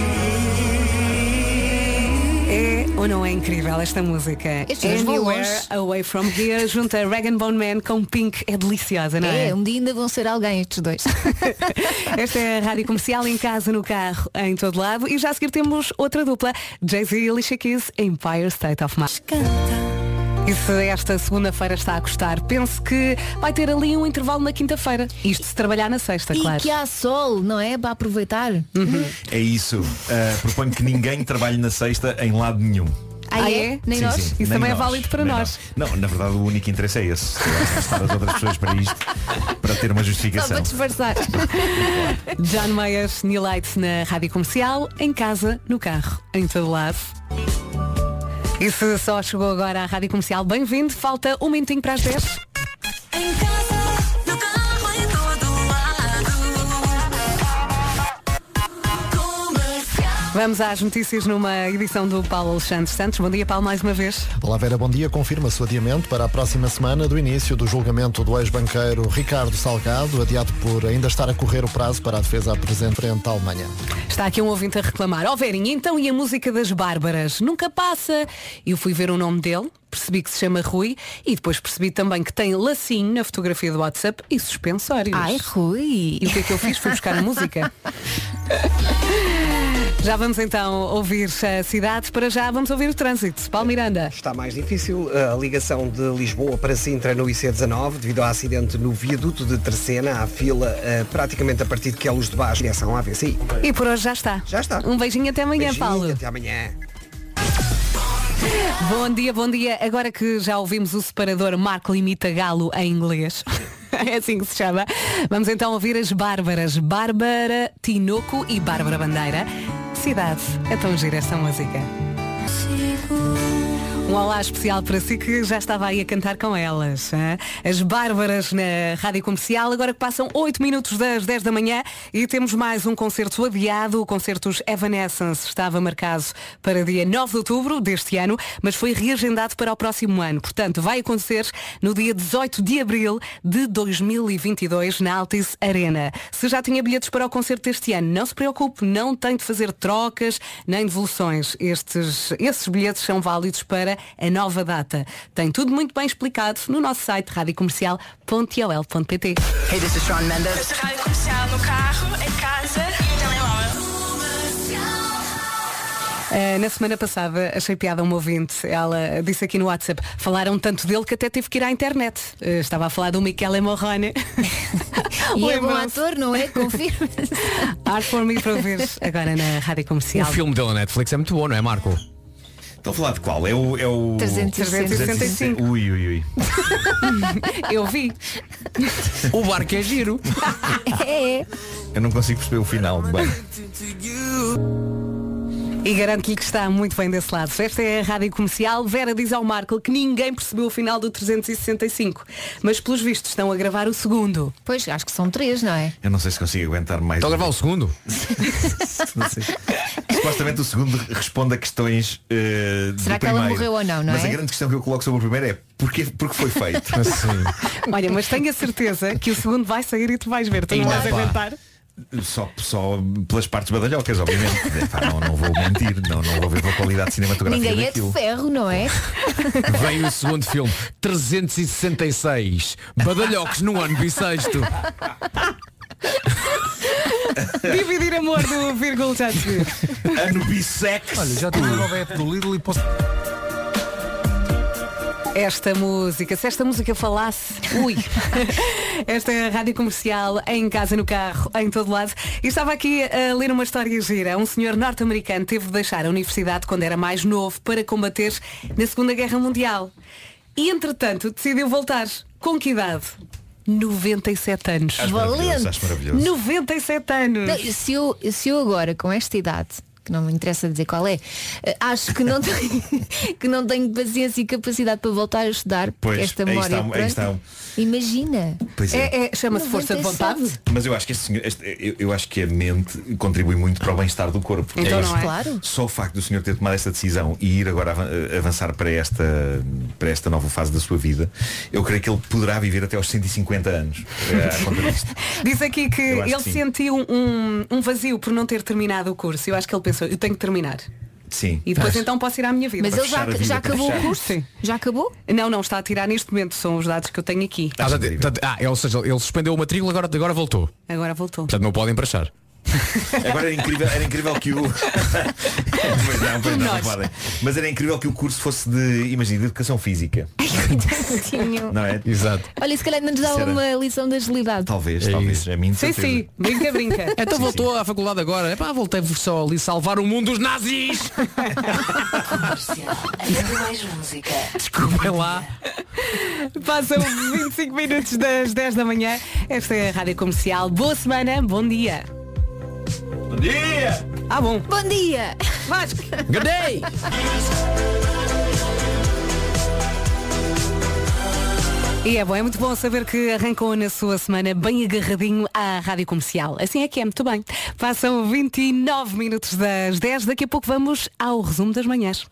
É ou não é incrível esta música? Anywhere Away From Here junta Rag & Bone Man com Pink. É deliciosa, não é? Um dia ainda vão ser alguém estes dois. Esta é a Rádio Comercial, em casa, no carro, em todo lado. E já a seguir temos outra dupla, Jay-Z e Alicia Keys, Empire State of Mind. E se esta segunda-feira está a custar, penso que vai ter ali um intervalo na quinta-feira. Isto se trabalhar na sexta, claro. E que há sol, não é? Para aproveitar. É isso. Proponho que ninguém trabalhe na sexta em lado nenhum. É? Nem sim, nós? Sim. Isso nem também nós, é válido para nós. Não, na verdade o único interesse é esse. Estar as outras pessoas para isto, para ter uma justificação. Só para disfarçar. John Mayers, New Lights na Rádio Comercial, em casa, no carro, em todo lado. E se só chegou agora à Rádio Comercial, bem-vindo. Falta um minutinho para as 10. Em casa, no carro, em todo lado. Vamos às notícias numa edição do Paulo Alexandre Santos. Bom dia, Paulo, mais uma vez. Olá, Vera, bom dia. Confirma-se o adiamento para a próxima semana do início do julgamento do ex-banqueiro Ricardo Salgado, adiado por ainda estar a correr o prazo para a defesa apresentar frente à Alemanha. Está aqui um ouvinte a reclamar. Ó Verinha, então e a música das Bárbaras? Nunca passa. Eu fui ver o nome dele, percebi que se chama Rui e depois percebi também que tem lacinho na fotografia do WhatsApp e suspensórios. Ai, Rui. E o que é que eu fiz? Fui buscar a música. Já vamos então ouvir a cidade. Para já vamos ouvir o trânsito. Paulo Miranda. Está mais difícil a ligação de Lisboa para Sintra no IC19 devido ao acidente no viaduto de Terceira. Há fila praticamente a partir de que é Luz de Baixo, direção à AVCI. E por hoje já está. Já está. Um beijinho até amanhã, Beijinho, Paulo. Até amanhã. Bom dia, bom dia. Agora que já ouvimos o separador Marco imita galo em inglês. É assim que se chama. Vamos então ouvir as Bárbaras. Bárbara Tinoco e Bárbara Bandeira. Cidade. É tão gira esta música. Um olá especial para si que já estava aí a cantar com elas. Hein? As Bárbaras na Rádio Comercial, agora que passam 8 minutos das 10 da manhã e temos mais um concerto adiado. O concerto dos Evanescence estava marcado para dia 9 de outubro deste ano, mas foi reagendado para o próximo ano. Portanto, vai acontecer no dia 18 de abril de 2022 na Altice Arena. Se já tinha bilhetes para o concerto deste ano, não se preocupe, não tem de fazer trocas nem devoluções. Esses bilhetes são válidos para a nova data. Tem tudo muito bem explicado no nosso site radiocomercial.ol.pt. Hey, this is Shawn Mendes. Esta Rádio Comercial no carro, em casa e no telemóvel. Na semana passada achei piada uma ouvinte. Ela disse aqui no WhatsApp, falaram tanto dele que até teve que ir à internet. Estava a falar do Michele Morrone. E é bom ator, não é? Confirma. Art for me para ouvir agora na Rádio Comercial. O filme dele na Netflix é muito bom, não é, Marco? Estão a falar de qual? É o 365. Ui. Eu vi. O barco é giro. É. Eu não consigo perceber o final. Bem. E garanto-lhe que está muito bem desse lado. Esta é a Rádio Comercial. Vera diz ao Marco que ninguém percebeu o final do 365. Mas pelos vistos estão a gravar o segundo. Pois, acho que são 3, não é? Eu não sei se consigo aguentar mais. Estão a gravar o segundo? Não sei. Supostamente o segundo responde a questões será do que primeiro. ela morreu ou não, não mas é? a grande questão que eu coloco sobre o primeiro é porque foi feito. Assim. Olha, mas tenho a certeza que o segundo vai sair e tu vais ver. Tu não vais aguentar. Só pelas partes badalhocas, obviamente. Não vou mentir, não vou ver pela qualidade cinematográfica Ninguém daquilo. é de ferro, não é? Vem o segundo filme, 366 badalhocos no ano bissexto. Dividir amor do vírgula já te vi. Ano bissexto. Olha, já tenho uma nova app do Lidl e posso... Esta música, se esta música falasse, ui. Esta é a Rádio Comercial, em casa, no carro, em todo lado. E estava aqui a ler uma história gira. Um senhor norte-americano teve de deixar a universidade quando era mais novo para combater na Segunda Guerra Mundial. E entretanto decidiu voltar. Com que idade? 97 anos. Acho maravilhoso. 97 anos. Não, se eu agora, com esta idade, que não me interessa dizer qual é, acho que não tenho, que não tenho paciência e capacidade para voltar a estudar, Pois, porque esta aí memória está. imagina. Pois é. Chama-se força de vontade. Mas eu acho que eu acho que a mente contribui muito para o bem-estar do corpo. Então Eu não acho é? Claro. Só o facto do senhor ter tomado esta decisão e ir agora avançar para esta nova fase da sua vida, eu creio que ele poderá viver até aos 150 anos. À conta disto. Diz aqui que Eu acho ele que sim. sentiu um vazio por não ter terminado o curso. Eu acho que ele pensou, eu tenho que terminar. Sim. E depois então posso ir à minha vida. Mas ele já acabou o curso? Sim. Já acabou? Não, está a tirar neste momento. São os dados que eu tenho aqui. Ou seja, ele suspendeu a matrícula, agora voltou. Agora voltou. Portanto, não podem emprestar. Agora era incrível que o pois não podem. Mas era incrível que o curso fosse de educação física. Não é? Exato. Olha, se calhar não nos dava uma lição de agilidade. Talvez. A mim Sim, brinca. Então voltou à faculdade agora. Voltei só ali salvar o mundo dos nazis. Mais música. Desculpem lá. Passam 25 minutos das 10 da manhã. Esta é a Rádio Comercial. Boa semana, bom dia. Bom dia! Bom. Bom dia! Vasco! Good day! E é muito bom saber que arrancou na sua semana bem agarradinho à Rádio Comercial. Assim é que é, muito bem. Passam 29 minutos das 10. Daqui a pouco vamos ao resumo das manhãs.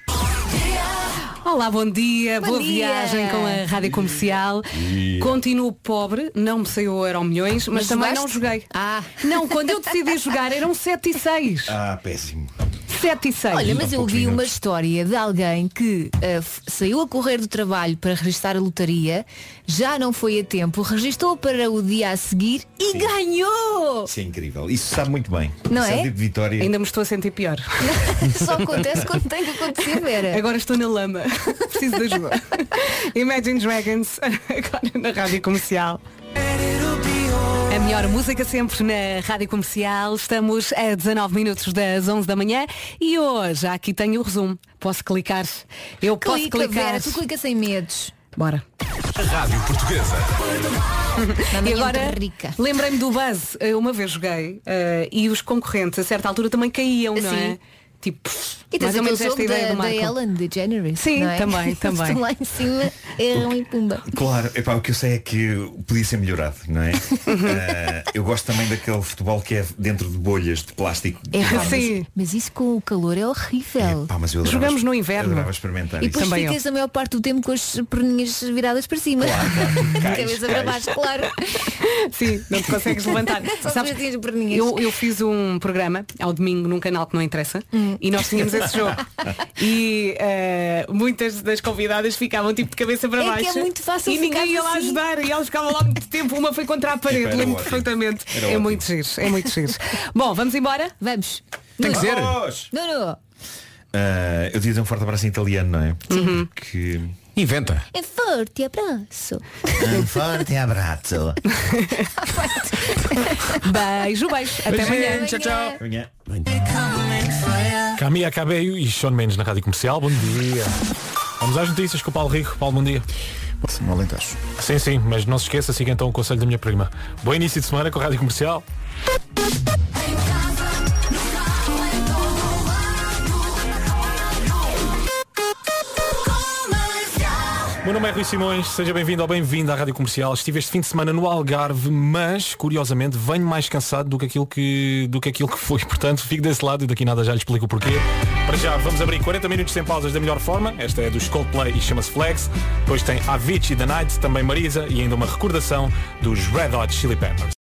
Olá, bom dia, boa viagem com a Rádio Comercial. Continuo pobre, não me saiu o Euromilhões, mas também não joguei. Não, quando eu decidi jogar eram 7 e 6. Péssimo. 7 e 6. Olha, mas eu vi uma história de alguém que saiu a correr do trabalho para registrar a lotaria, já não foi a tempo, registou para o dia a seguir e ganhou! Isso é incrível. Isso sabe muito bem. Não Isso é? tipo de vitória. Ainda me estou a sentir pior. Só acontece quando tem que acontecer, Vera. Agora estou na lama. Preciso de ajuda. Imagine Dragons, agora na Rádio Comercial. A melhor música sempre na Rádio Comercial. Estamos a 19 minutos das 11 da manhã e hoje aqui tenho o resumo. Posso clicar? Eu posso clicar. Vera, tu clica sem medos. Bora. Rádio Portuguesa. E agora lembrei-me do Buzz. Uma vez joguei e os concorrentes a certa altura também caíam, não é? Tipo, E tens mais ou menos aquele esta jogo ideia do da Marco. Ellen DeGeneres. Sim, não é? também. Estão lá em cima, erram e pumba. Claro, o que eu sei é que podia ser melhorado, não é? Eu gosto também daquele futebol que é dentro de bolhas de plástico. Mas isso com o calor é horrível. Mas eu adorava, Jogamos no inverno. Eu adorava experimentar E isso. depois ficas a maior parte do tempo com as perninhas viradas para cima. Cabeça para baixo, claro. Sim, não te consegues levantar. Só Sabes, as minhas perninhas. eu fiz um programa ao domingo num canal que não interessa e nós tínhamos esse jogo. E muitas das convidadas ficavam tipo de cabeça para É baixo. que é muito fácil e ninguém ia lá ficar assim. ajudar. E elas ficavam lá muito tempo. Uma foi contra a parede, Era lembro ótimo. perfeitamente. Era É ótimo. muito giro, é muito giro. Bom, vamos embora? Vamos. Tem que ser. Não. Eu devia dizer um forte abraço em italiano, não é? Porque... Inventa. É forte abraço. Um forte abraço. Beijo. Até amanhã. Tchau, tchau. Amanhã. Camila Cabello e Sean Mendes na Rádio Comercial. Bom dia. Vamos às notícias com o Paulo Rico. Paulo, bom dia. No Alentejo. Sim, mas não se esqueça, siga então o conselho da minha prima. Bom início de semana com a Rádio Comercial. Meu nome é Rui Simões, seja bem-vindo ou bem-vinda à Rádio Comercial. Estive este fim de semana no Algarve, mas, curiosamente, venho mais cansado do que aquilo que foi. Portanto, fico desse lado e daqui nada já lhe explico o porquê. Para já, vamos abrir 40 minutos sem pausas da melhor forma. Esta é dos Coldplay e chama-se Flex. Depois tem Avicii The Night, também Marisa e ainda uma recordação dos Red Hot Chili Peppers.